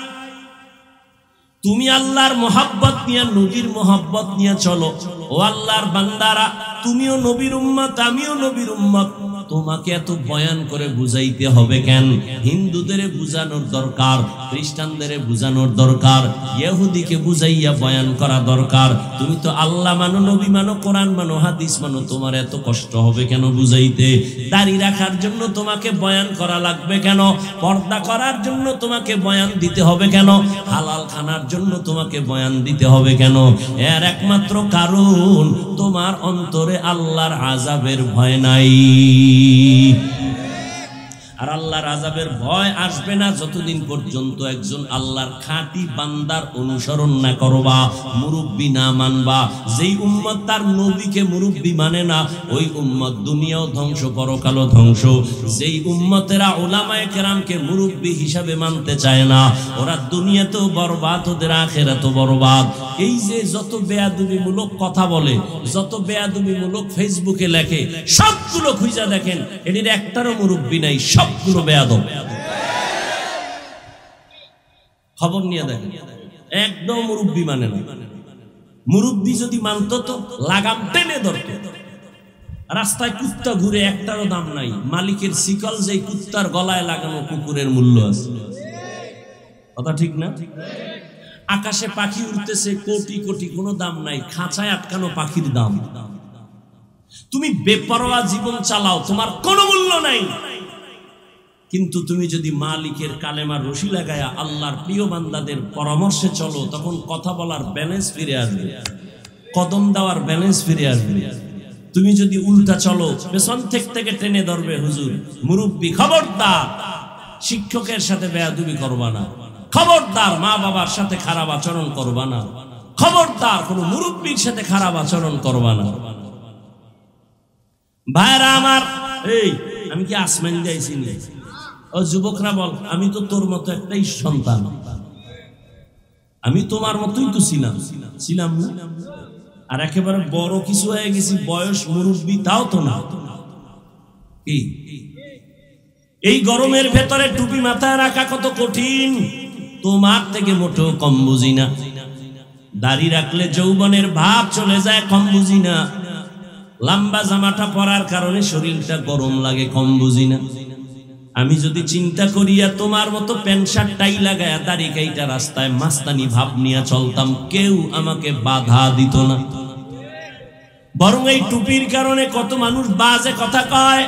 তুমি আল্লাহর মোহাব্বত নিয়ে নবীর মোহাব্বত নিয়ে চলো। ও আল্লাহর বান্দারা, তুমিও নবীর উম্মত, আমিও নবীর উম্মত। তোমাকে এত বয়ান করে বুঝাইতে হবে কেন? হিন্দুদের বুঝানোর দরকার, খ্রিস্টানদের বুঝানোর দরকার, ইহুদিকে বুঝাইয়া বয়ান করা দরকার। তুমি তো আল্লাহ মানো, নবী মানো, কোরআন মানো, হাদিস মানো, তোমার এত কষ্ট হবে কেন বুঝাইতে? দাড়ি রাখার জন্য তোমাকে বয়ান করা লাগবে কেন? পর্দা করার জন্য তোমাকে বয়ান দিতে হবে কেন? হালাল খানার জন্য তোমাকে বয়ান দিতে হবে কেন? এর একমাত্র কারণ তোমার অন্তরে আল্লাহর আযাবের ভয় নাই। আর আল্লাহর আযাবের ভয় আসবে না যতদিন পর্যন্ত একজন আল্লাহর খাঁটি বান্দার অনুসরণ না করবা, মুরব্বি না মানবা। যেই উম্মত তার নবীকে মুরব্বি মানে না, ওই উম্মত দুনিয়াও ধ্বংস পরকালও ধ্বংস। যেই উম্মতেরা উলামায়ে কেরামকে মুরব্বি হিসাবে মানতে চায় না, ওরা দুনিয়াতেও বরবাদ, ওদের আখিরাতেও বরবাদ। এই যে যত বেয়াদবিমূলক কথা বলে, যত বেয়াদবিমূলক ফেসবুকে লেখে, সবগুলো খুঁজা দেখেন, এটির একটারও মুরব্বি নাই, সবগুলো বেয়াদব। খবর নিয়ে দেখেন, একদম মুরব্বি মানে না। মুরব্বি যদি মানত তো লাগাম টেনে ধরতো। রাস্তায় কুত্তা ঘুরে, একটারও দাম নাই। মালিকের শিকল যেই কুত্তার গলায় লাগানো, কুকুরের মূল্য আছে। কথা ঠিক না? আকাশে পাখি উড়তেছে, কোটি কোটি, কোনো দাম নাই। খাঁচায় আটকানো পাখির দাম। তুমি বেপরোয়া জীবন চালাও, তোমার কোনো মূল্য নাই। কিন্তু তুমি যদি মালিকের কালেমার রশি লাগায়া আল্লাহর প্রিয় বান্দাদের পরামর্শে চলো, তখন কথা বলার ব্যালেন্স ফিরে আসবে, কদম দেওয়ার ব্যালেন্স ফিরে আসবে। তুমি যদি উল্টা চলো, পেছন থেকে টেনে ধরবে হুজুর, মুরব্বি। খবরদার শিক্ষকের সাথে বেয়াদবি করবা না, খবরদার মা বাবার সাথে খারাপ আচরণ করবা না, খবরদার কোনো মুরব্বির সাথে খারাপ আচরণ করবা না। ভাইরা আমার, এই আমি কি আসমান যাইছি না? ও যুবকরা বল, আমি তো তোর মতো একটাই সন্তান, আমি তোমার মতোই তো ছিলাম না? আর একেবারে বড় কিছু হয়ে গেছি, বয়স মুরব্বি, তাও তো না। এই গরমের ভেতরে টুপি মাথায় রাখা কত কঠিন, তোমার থেকে মোটেও কম বুঝি না। দাড়ি রাখলে যৌবনের ভাব চলে যায়, কম বুঝি না। লম্বা জামাটা পরার কারণে শরীরটা গরম লাগে, কম বুঝি না। আমি যদি চিন্তা করিয়া তোমার মতো প্যান্ট শার্ট টাই লাগায়া দাড়ি কাইটা রাস্তায় মাস্তানি ভাব নিয়ে চলতাম, কেউ আমাকে বাধা দিত না। বরং এই টুপির কারণে কত মানুষ বাজে কথা কয়।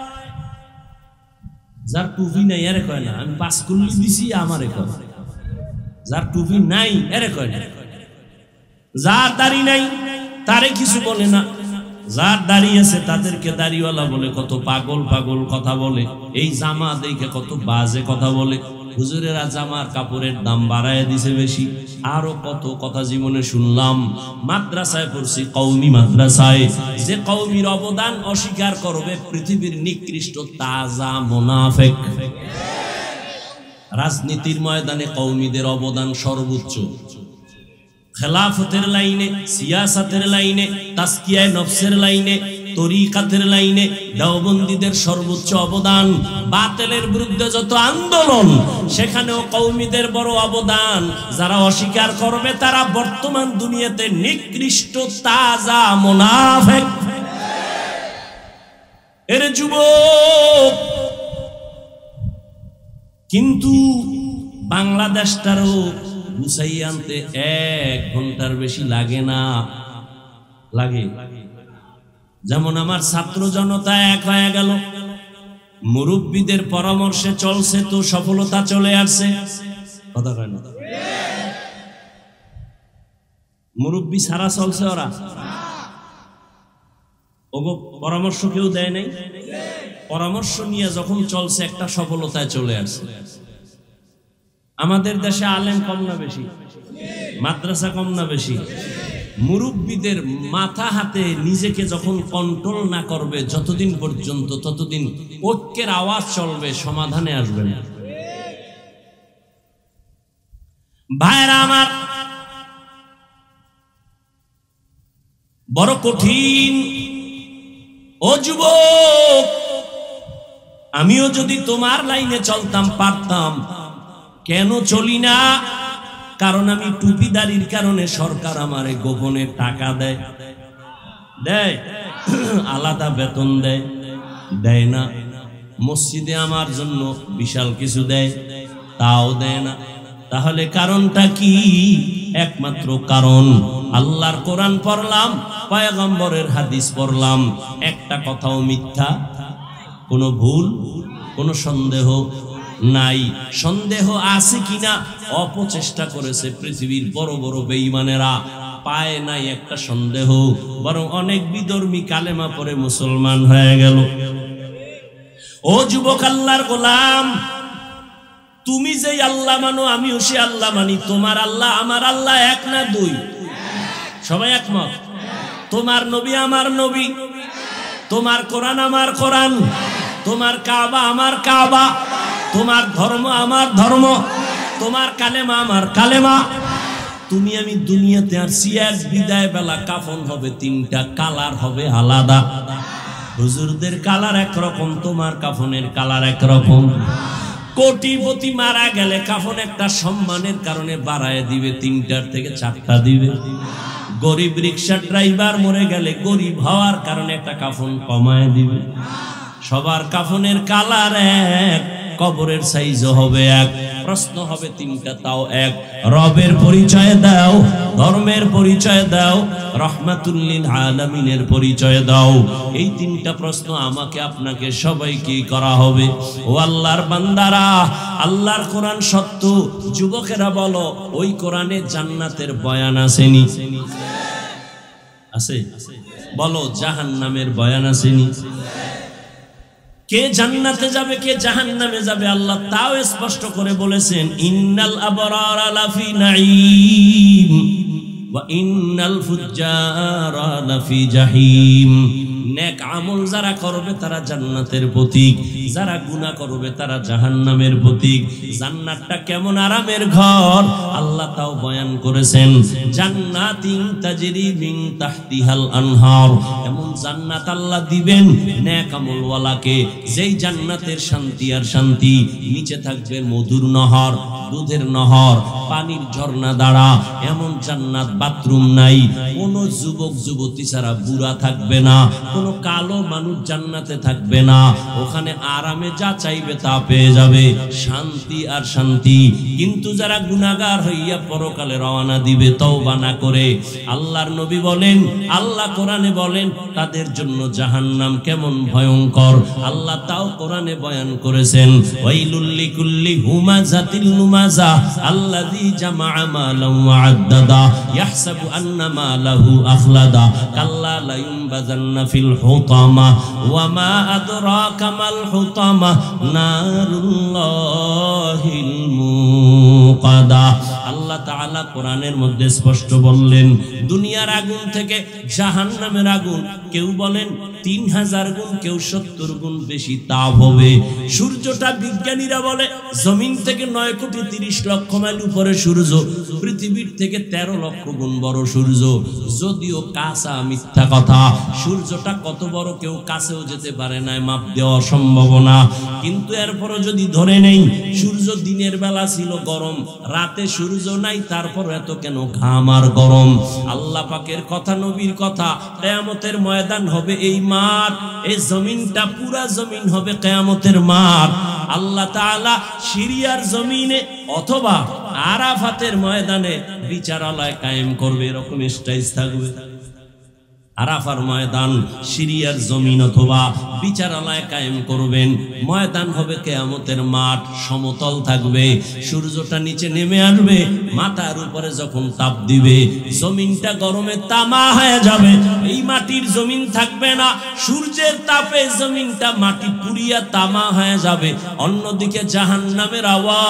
যার টুপি নাই এরে কয় না আমি পাস করলি দিছি, আমারে কয়। যার টুপি নাই এরে কয় না। যার দাড়ি নাই তারে কিছু বলে না, যার দাড়ি আছে তাদেরকে দাড়িওয়ালা বলে, কত পাগল পাগল কথা বলে। এই জামা দেখে কত বাজে কথা বলে। হুজুরেরা জামার কাপড়ের দাম বাড়ায় দিছে বেশি। আরো কত কথা জীবনে শুনলাম। মাদ্রাসায় পড়ছি, কওমি মাদ্রাসায়। যে কওমির অবদান অস্বীকার করবে, পৃথিবীর নিকৃষ্ট তাজা মুনাফিক। রাজনীতির ময়দানে কওমিদের অবদান সর্বোচ্চ। খেলাফতের লাইনে, সিয়াসাতের লাইনে, তাসকিয়ায়ে নফসের লাইনে, তরিকাতের লাইনে দেওবন্দীদের সর্বোচ্চ অবদান। বাতিলের বিরুদ্ধে যত আন্দোলন, সেখানেও কওমিদের বড় অবদান। যারা অস্বীকার করবে তারা বর্তমান দুনিয়াতে নিকৃষ্ট তাজা মুনাফিক। এর যুবক, কিন্তু বাংলাদেশটারও গুছাই আনতে 1 ঘন্টার বেশি লাগে না। লাগে যেমন আমার ছাত্র জনতা এক হয়ে গেল, মুরব্বীদের পরামর্শে চলছে, তো সফলতা চলে আসছে। কথা কয় না? মুরব্বী ছাড়া চলছে ওরা? ওগো পরামর্শ কেউ দেয় নাই? পরামর্শ নিয়ে যখন চলছে, একটা সফলতায় চলে আসছে। আমাদের দেশে আলেম কম না বেশি? মাদ্রাসা কম না বেশি? মুরব্বীদের মাথা হাতে নিজেকে যখন কন্ট্রোল না করবে, যতদিন পর্যন্ত ততদিন ঐক্যের আওয়াজ চলবে, সমাধানে আসবে না। ভাইরা আমার, বড় কঠিন। ও যুবক, আমিও যদি তোমার লাইনে চলতাম পারতাম। কেন চলি না? কারণ আমি টুপিদারির কারণে সরকার আমারে গোপনে টাকা দেয়, আলাদা বেতন দেয় না। মসজিদে আমার জন্য বিশাল কিছু দেয়, তাও দেয় না। তাহলে কারণটা কি? একমাত্র কারণ, আল্লাহর কোরআন পড়লাম, পয়গম্বরের হাদিস পড়লাম, একটা কথাও মিথ্যা, কোনো ভুল, কোনো সন্দেহ নাই। সন্দেহ আছে কিনা অপচেষ্টা করেছে পৃথিবীর বড় বড় বেঈমানেরা, পায় নাই একটা সন্দেহ। বরং অনেক বিধর্মী কালেমা পড়ে মুসলমান হয়ে গেল। ও যুবক আল্লাহর গোলাম, তুমি যে আল্লাহ মানো আমিও সে আল্লাহ মানি। তোমার আল্লাহ আমার আল্লাহ এক না দুই? সবাই একমত? তোমার নবী আমার নবী, তোমার কোরআন আমার কোরআন, তোমার কাবা আমার কাবা, তোমার ধর্ম আমার ধর্ম, তোমার কালেমা আমার কালেমা। তুমি আমি দুনিয়াতে আসছি, এক বিদায় বেলা কাফন হবে তিনটা, কালার হবে আলাদা। হুজুরদের কালার একরকম, তোমার কাফনের কালার একরকম। কোটিপতি মারা গেলে কাফন একটা সম্মানের কারণে বাড়ায় দিবে, 3টার থেকে 4টা দিবে। গরিব রিক্সা ড্রাইভার মরে গেলে গরিব হওয়ার কারণে একটা কাফন কমায় দিবে। সবার কাফনের কালার এক, কবরের সাইজও হবে এক, প্রশ্ন হবে 3টা তাও এক। রবের পরিচয় দাও, ধর্মের পরিচয় দাও, রহমাতুল লিল আলামিনের পরিচয় দাও। এই 3টা প্রশ্ন আমাকে আপনাকে সবাইকে করা হবে। ও আল্লাহর বান্দারা, আল্লাহর কোরআন সত্য। যুবকেরা বলো, ওই কোরআনে জান্নাতের বয়ান আসেনি? আছে? বলো, জাহান্নামের বয়ান আসেনি? কে জান্নাতে যাবে কে জাহান্নামে যাবে আল্লাহ তাও স্পষ্ট করে বলেছেন, ইন্নাল আবরারা লাফি নাঈম ওয়া ইন্নাল ফুজ্জারা লাফি জাহিম। নেক আমল যারা করবে তারা জান্নাতের প্রতীক, যারা গুনাহ করবে তারা জাহান্নামের প্রতীক। জান্নাতটা কেমন আরামের ঘর আল্লাহ তাও বয়ান করেছেন, জান্নাতিন তাজরি মিন তাহতিহাল আনহার। এমন জান্নাত আল্লাহ দিবেন নেক আমলওয়ালাকে, যেই জান্নাতের শান্তি আর শান্তি, নিচে থাকবে মধুর নহর, দুধের নহর, পানির ঝর্ণা দ্বারা। এমন জান্নাত, বাথরুম নাই, কোনো যুবক যুবতী ছাড়া বুড়া থাকবে না, কোনো কালো মানুষ জান্নাতে থাকবে না। ওখানে আরামে যা চাইবে তা পেয়ে যাবে, শান্তি আর শান্তি। কিন্তু যারা গুনাহগার হইয়া পরকালে রওনা দিবে তওবা না করে, আল্লাহর নবী বলেন, আল্লাহ কোরআনে বলেন, তাদের জন্য জাহান্নাম কেমন ভয়ঙ্কর আল্লাহ তাও কোরআনে বয়ান করেছেন। ওয়াইলুল লিকুল্লি হুমাযাতিল লুমাযা আল্লাযী জামাআ মালান ওয়া আদ্দাদা ইয়াহসাবু আন্না মালাহু আখলাদা কাল্লা লা ইউনবাযান্না ফিল হুতামা ওয়া মা আদরাকা মাল হুতামা নারুল্লাহিল মুকাদা। আল্লাহ তাআলা কোরআনের মধ্যে স্পষ্ট বললেন, দুনিয়ার আগুন থেকে জাহান্নামের আগুন কেউ বলেন 3000 গুণ, কেউ 70 গুণ বেশি তাপ হবে। সূর্যটা বিজ্ঞানীরা বলে জমিন থেকে 9,30,00,000 মাইল উপরে সূর্য, পৃথিবীর থেকে 13 লক্ষ গুণ বড় সূর্য। যদিও কাঁচা মিথ্যা কথা, সূর্যটা কত বড় কেউ কাছেও যেতে পারে না, মাপ দেওয়া সম্ভব না। কিন্তু এরপরও যদি ধরে নেই সূর্য দিনের বেলা ছিল গরম, রাতে সূর্য নাই, তারপর এত কেন ঘাম আর গরম? আল্লাহ পাকের কথা, নবীর কথা, কিয়ামতের ময়দান হবে এই মাঠ, এই জমিনটা পুরা জমিন হবে কিয়ামতের মাঠ। আল্লাহ তাআলা সিরিয়ার জমিনে অথবা আরাফাতের ময়দানে বিচারালয় কায়েম করবে, এরকম স্টেজ থাকবে। আরাফার ময়দান, সিরিয়ার জমিন অথবা বিচারালয় কায়েম করবেন। ময়দান হবে কিয়ামতের মাঠ, সমতল থাকবে, সূর্যটা নিচে নেমে আসবে, মাথার উপরে যখন তাপ দিবে জমিনটা গরমে তামা হয়ে যাবে। এই মাটির জমিন থাকবে না, সূর্যের তাপে জমিনটা মাটি পুড়িয়া তামা হয়ে যাবে। অন্যদিকে জাহান্নামের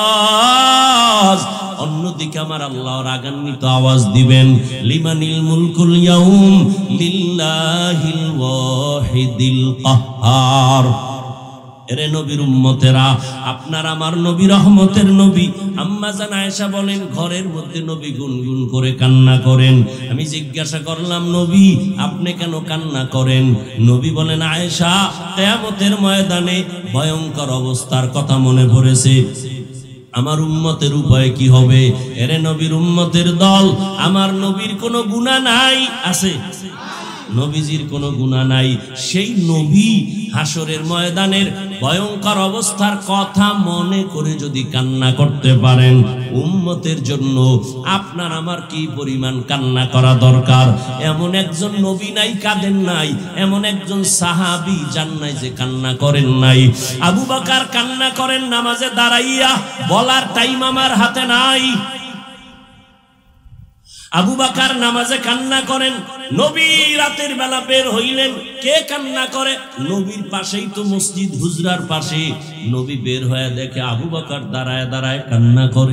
আওয়াজ, অন্যদিকে আমার আল্লাহ রাগান্বিত আওয়াজ দিবেন, লিমানিল মুলকুল ইয়াউম লিল্লাহিল ওয়াহিদিল কাহ্হার। এরে নবীর উম্মতেরা, আপনার আমার নবী রহমতের নবী। আম্মা জান আয়েশা বলেন, ঘরের মধ্যে নবী গুনগুন করে কান্না করেন। আমি জিজ্ঞাসা করলাম, নবী আপনি কেন কান্না করেন? নবী বলেন, আয়েশা, কিয়ামতের ময়দানে ভয়ঙ্কর অবস্থার কথা মনে পড়েছে। আমার উম্মতের উপায় কি হবে? এরে নবীর উম্মতের দল, আমার নবীর কোনো গুনাহ নাই, আছে? নবীজির কোনো গুনাহ নাই। সেই নবী হাসরের ময়দানের ভয়ঙ্কর অবস্থার কথা মনে করে যদি কান্না করতে পারেন, উম্মতের জন্য আপনার আমার কি পরিমাণ কান্না করা দরকার। এমন একজন নবী নাই কাঁদেন নাই, এমন একজন সাহাবী যান নাই যে কান্না করেন নাই। আবু বকর কান্না করেন নামাজে দাঁড়াইয়া, বলার টাইম আমার হাতে নাই। আবু বকর নামাজে কান্না করেন, নবী রাতের বেলা বের হইলেন, কে কান্না করে? নবীর পাশেই তো মসজিদ, হুজরার পাশে। নবী বের হয়ে দেখে আবু বকর দাঁড়ায় দাঁড়ায় কান্না করে।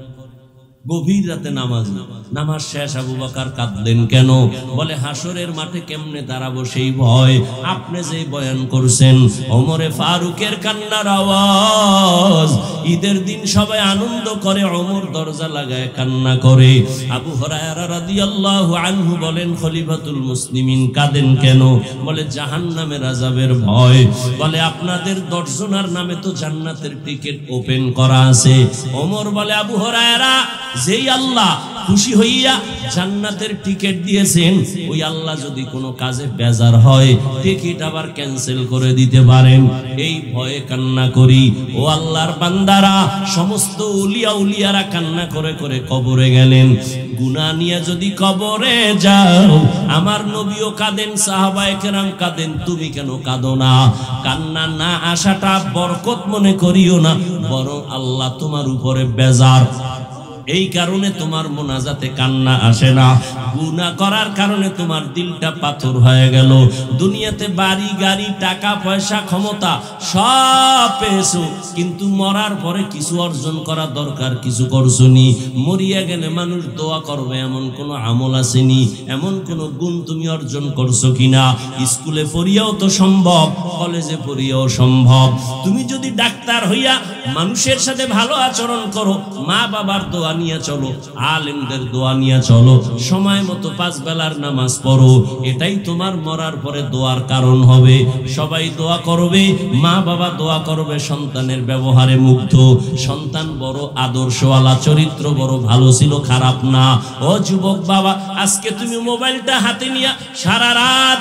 গভীর রাতে নামাজ শেষ, আবু বকর কাঁদলেন কেন? বলে হাসরের মাঠে কেমনে দাঁড়াবো সেই ভয়। আপনি যে বয়ান করছেন, ওমরে ফারুকের কান্নার আওয়াজ। ঈদের দিন সবাই আনন্দ করে, ওমর দরজা লাগায় কান্না করে। আবু হুরায়রা রাদিয়াল্লাহু আনহু বলেন, খলিফাতুল মুসলিমিন কাঁদেন কেন? বলে জাহান্নামের আযাবের ভয়। বলে আপনাদের 10 জনের নামে তো জান্নাতের টিকিট ওপেন করা আছে। ওমর বলে, আবু হুরায়রা, যেই আল্লাহ খুশি হইয়া জান্নাতের টিকিট দিয়েছেন, ওই আল্লাহ যদি কোনো কাজে বেজার হয়, টিকিট আবার ক্যান্সেল করে দিতে পারেন। এই ভয়ে কান্না করি। ও আল্লাহর বান্দারা, সমস্ত উলিয়ারা কান্না করে করে কবরে গেলেন। গুনাহ নিয়ে যদি কবরে যাও, আমার নবীও কাঁদেন, সাহাবায়ে কেরাম কাঁদেন, তুমি কেন কাঁদো না? কান্না না আসাটা বরকত মনে করিও না, বরং আল্লাহ তোমার উপরে বেজার। এই কারণে তোমার মোনাজাতে কান্না আসে না। গুনাহ করার কারণে তোমার দিলটা পাথর হয়ে গেল। দুনিয়াতে বাড়ি গাড়ি টাকা পয়সা ক্ষমতা সব পেয়েছো, কিন্তু মরার পরে কিছু অর্জন করা দরকার, কিছু করছো নি। মরিয়া গেলে মানুষ দোয়া করবে এমন কোনো আমল আসেনি, এমন কোনো গুণ তুমি অর্জন করছো কিনা? স্কুলে পড়িয়াও তো সম্ভব, কলেজে পড়িয়াও সম্ভব। তুমি যদি ডাক্তার হইয়া মানুষের সাথে ভালো আচরণ করো, মা বাবার দোয়া নিয়ে চলো, আলেমদের দোয়া নিয়ে চলো, সময় মতো 5 বেলার নামাজ পড়ো, এটাই তোমার মরার পরে দোয়ার কারণ হবে। সবাই দোয়া করবে, মা বাবা দোয়া করবে, সন্তানের ব্যবহারে মুগ্ধ, সন্তান বড় আদর্শওয়ালা, চরিত্র বড় ভালো ছিল, খারাপ না। ও যুবক বাবা, আজকে তুমি মোবাইলটা হাতে নিয়ে সারা রাত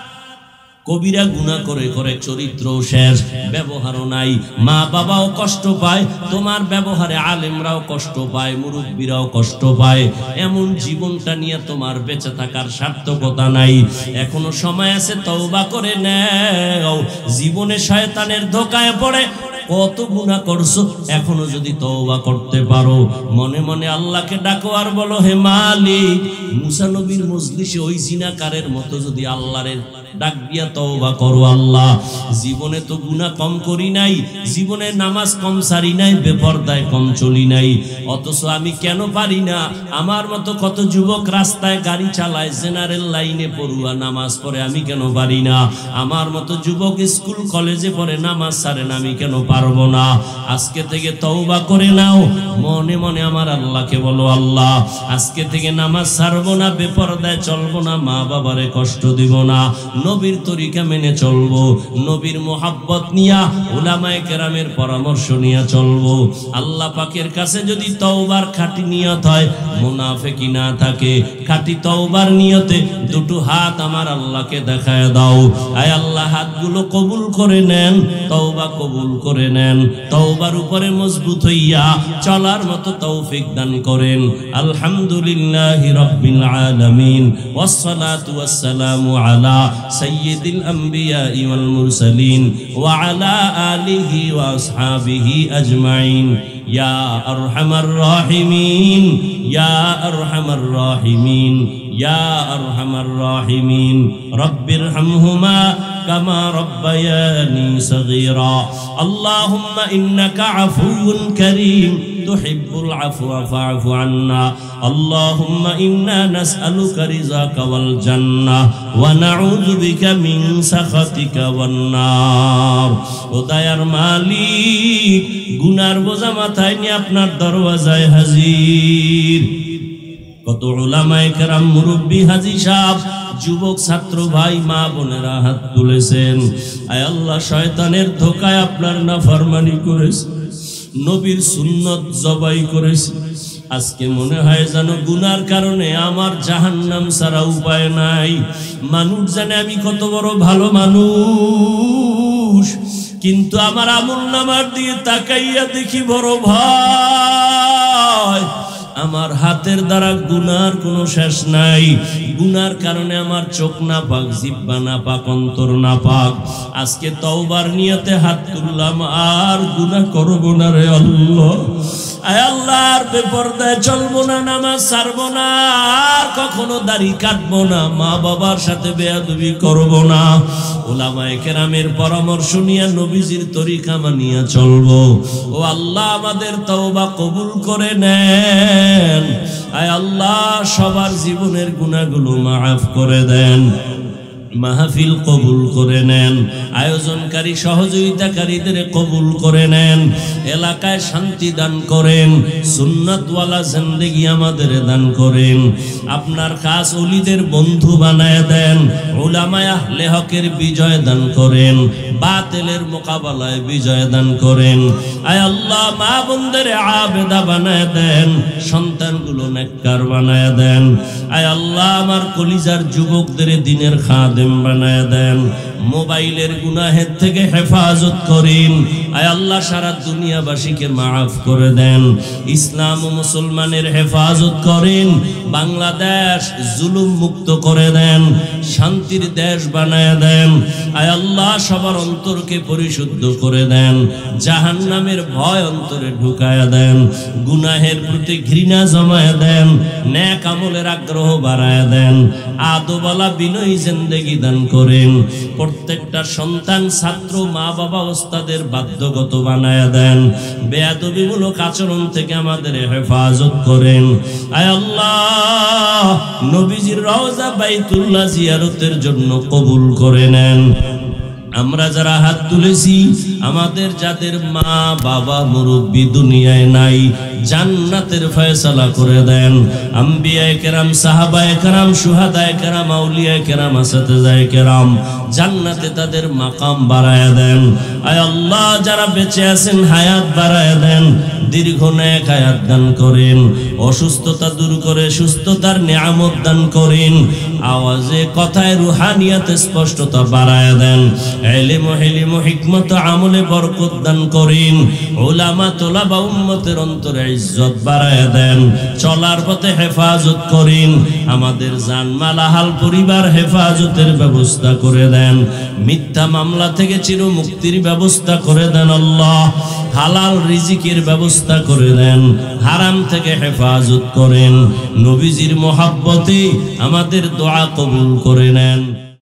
কবিরা গুনাহ করে করে চরিত্র শেষ, ব্যবহারও নাই, মা বাবাও কষ্ট পায়, তোমার ব্যবহারে আলেমরাও কষ্ট পায়, মুরব্বীরাও কষ্ট পায়। এমন জীবনটা নিয়ে তোমার বেঁচে থাকার সার্থকতা নাই। এখনো সময় আছে, তওবা করে নাও। জীবনে শয়তানের ধোঁকায় পড়ে কত গুনাহ করছো, এখনো যদি তওবা করতে পারো, মনে মনে আল্লাহকে ডাকো আর বলো, হে মালিক। মুসা নবীর মজলিসে ওই জিনাকারের মতো যদি আল্লাহর ডাক দিয়া তওবা করো, আল্লাহ জীবনে তো গুনাহ কম করি নাই, জীবনে নামাজ কম সারি নাই, বেপরদায় কম চলি নাই, অথচ আমি কেন পারি না? আমার মতো কত যুবক রাস্তায় গাড়ি চালায়, জেনারেল লাইনে পড়ুয়া, নামাজ পড়ে, আমি কেন পারি না? আমার মতো যুবক স্কুল কলেজে পড়ে, নামাজ ছাড়েন, আমি কেন পারবো না? আজকে থেকে তওবা করে নাও, মনে মনে আমার আল্লাহকে বলো, আল্লাহ আজকে থেকে নামাজ ছাড়বো না, বেপরদায় চলবো না, মা বাবারে কষ্ট দিব না, নবীর তরিকা মেনে চলবো, নবীর মোহাব্বত নিয়া, উলামায়ে কেরামের পরামর্শ নিয়ে চলবো। আল্লাহ পাকের কাছে যদি তওবার খাঁটি নিয়ত হয়, মুনাফিকি না থাকে, খাঁটি তওবার নিয়তে দুটো হাত আমার আল্লাহকে দেখায় দাও। আয় আল্লাহ, হাতগুলো কবুল করে নেন, তওবা কবুল করে নেন, তওবার উপরে মজবুত হইয়া চলার মতো তৌফিক দান করেন। আলহামদুলিল্লাহি রাব্বিল আলামিন, ওয়াসসালাতু ওয়াসসালামু আলা সাইয়্যিদিল আম্বিয়া ওয়াল মুরসালিন ওয়া আলা আলিহি ওয়া আসহাবিহি আজমাইন। ইয়া আরহামার রাহিমিন, ইয়া আরহামার রাহিমিন, ইয়া আরহামার রাহিমিন। রব্বিরহামহুমা কামা রব্বায়ানি সগীরা। আল্লাহুম্মা ইন্নাকা আফুউন কারীম তুহিব্বুল আফওয়া ফা'ফু আন্না। আল্লাহুম্মা ইন্না নাসআলুকা রিযাকা ওয়াল জান্নাহ ওয়া নাউযু বিকা মিন সাখাতিকা ওয়ান নার। ও দয়ার মালিক, গুনার বোঝা মাথায় নিয়ে আপনার দরওয়াজায় হাজির। কত উলামায়ে কেরাম, মুরব্বী, হাজী সাহেব, যুবক, ছাত্র ভাই, মা বোনেরা হাত তুলেছেন। আয় আল্লাহ, শয়তানের ধোঁকায় আপনার নাফরমানি করেছে, নবীর সুন্নত জবাই করেছে। আজকে মনে হয় যেন গুনার কারণে আমার জাহান্নাম ছাড়া উপায় নাই। মানুষ জানে আমি কত বড় ভালো মানুষ, কিন্তু আমার আমলনামার দিকে তাকাইয়া দেখি বড় ভয়। আমার হাতের দ্বারা গুনার কোনো শেষ নাই, গুনার কারণে আমার চোখ না পাক, জিহ্বা না পাক, অন্তর না পাক। আজকে তওবার নিয়তে হাত তুললাম, আর গুনাহ করব না রে আল্লাহ। আয় আল্লাহর বেপরদায় চলবো না, নামাজ ছাড়বো না, আর কখনো দাড়ি কাটবো না, মা বাবার সাথে বেয়াদবি করবো না, উলামায়ে কেরামের পরামর্শ নিয়ে নবীজির তরিকা মানিয়া চলবো। ও আল্লাহ আমাদের তওবা কবুল করে নেন। আয় আল্লাহ সবার জীবনের গুনাহগুলো মাফ করে দেন, মাহফিল কবুল করে নেন, আয়োজনকারী সহযোগিতাকারীদের কবুল করে নেন, এলাকায় শান্তি দান করেন, সুন্নাতওয়ালা জিন্দেগি আমাদের দান করেন, আপনার খাস ওলিদের বন্ধু বানায় দেন, উলামায়ে আহলে হকের বিজয় দান করেন, বাতিলের মোকাবেলায় বিজয় দান করেন। আয় আল্লাহ মা বোনদের আবেদা বানায় দেন, সন্তানগুলো নেককার বানায় দেন। আয় আল্লাহ আমার কলিজার যুবকদের দ্বীনের খাদেম বানায় দেন, মোবাইলের গুনাহের থেকে হেফাজত করেন। আয় আল্লাহ সারা দুনিয়াবাসীকে মাফ করে দেন, ইসলাম ও মুসলমানের হেফাজত করেন, বাংলাদেশ জুলুম মুক্ত করে দেন, শান্তির দেশ বানায় দেন। আয় আল্লাহ সবার অন্তরকে পরিশুদ্ধ করে দেন, জাহান্নামের ভয় অন্তরে ঢুকায়া দেন, গুনাহের প্রতি ঘৃণা জমায়া দেন, নেক আমলের আগ্রহ বাড়ায়া দেন, আদবওয়ালা বিনয়ী জিন্দেগি দান করেন। প্রত্যেকটা সন্তান, ছাত্র, মা বাবা, ওস্তাদের বাধ্যগত বানায়া দেন, বেয়াদবিমূলক আচরণ থেকে আমাদের হেফাজত করেন। আয় আল্লাহ নবীজির রওজা বাইতুল্লাহ জিয়ারতের জন্য কবুল করে নেন। আমরা যারা হাত তুলেছি, আমাদের যাদের মা বাবা মুরব্বী দুনিয়ায় নাই, জান্নাতের ফয়সালা করে দেন। আম্বিয়ায়ে কেরাম, সাহাবায়ে কেরাম, শুহাদায়ে কেরাম, আউলিয়ায়ে কেরাম, আসাতিজায়ে কেরাম, জান্নাতে তাদের মাকাম বাড়ায়া দেন। আয় আল্লাহ যারা বেঁচে আছেন হায়াত বাড়ায়া দেন, দীর্ঘ নেক হায়াত দান করেন, অসুস্থতা দূর করে সুস্থতার নিয়ামত দান করেন, আওয়াজে কথায় রুহানিয়াতে স্পষ্টতা বাড়ায়া দেন, ইলম ও হিলম ও হিকমত আমলে বরকত দান করেন, উলামা তোলাবা উম্মতের অন্তরে ইজ্জত বাড়ায়া দেন, চলার পথে হেফাজত করেন, আমাদের জানমাল আহাল পরিবার হেফাজতের ব্যবস্থা করে দেন, মিথ্যা মামলা থেকে চির মুক্তির ব্যবস্থা করে দেন। আল্লাহ হালাল রিজিকের ব্যবস্থা করে দেন, হারাম থেকে হেফাজত করেন, নবীজির মহব্বতে আমাদের দোয়া কবুল করে নেন।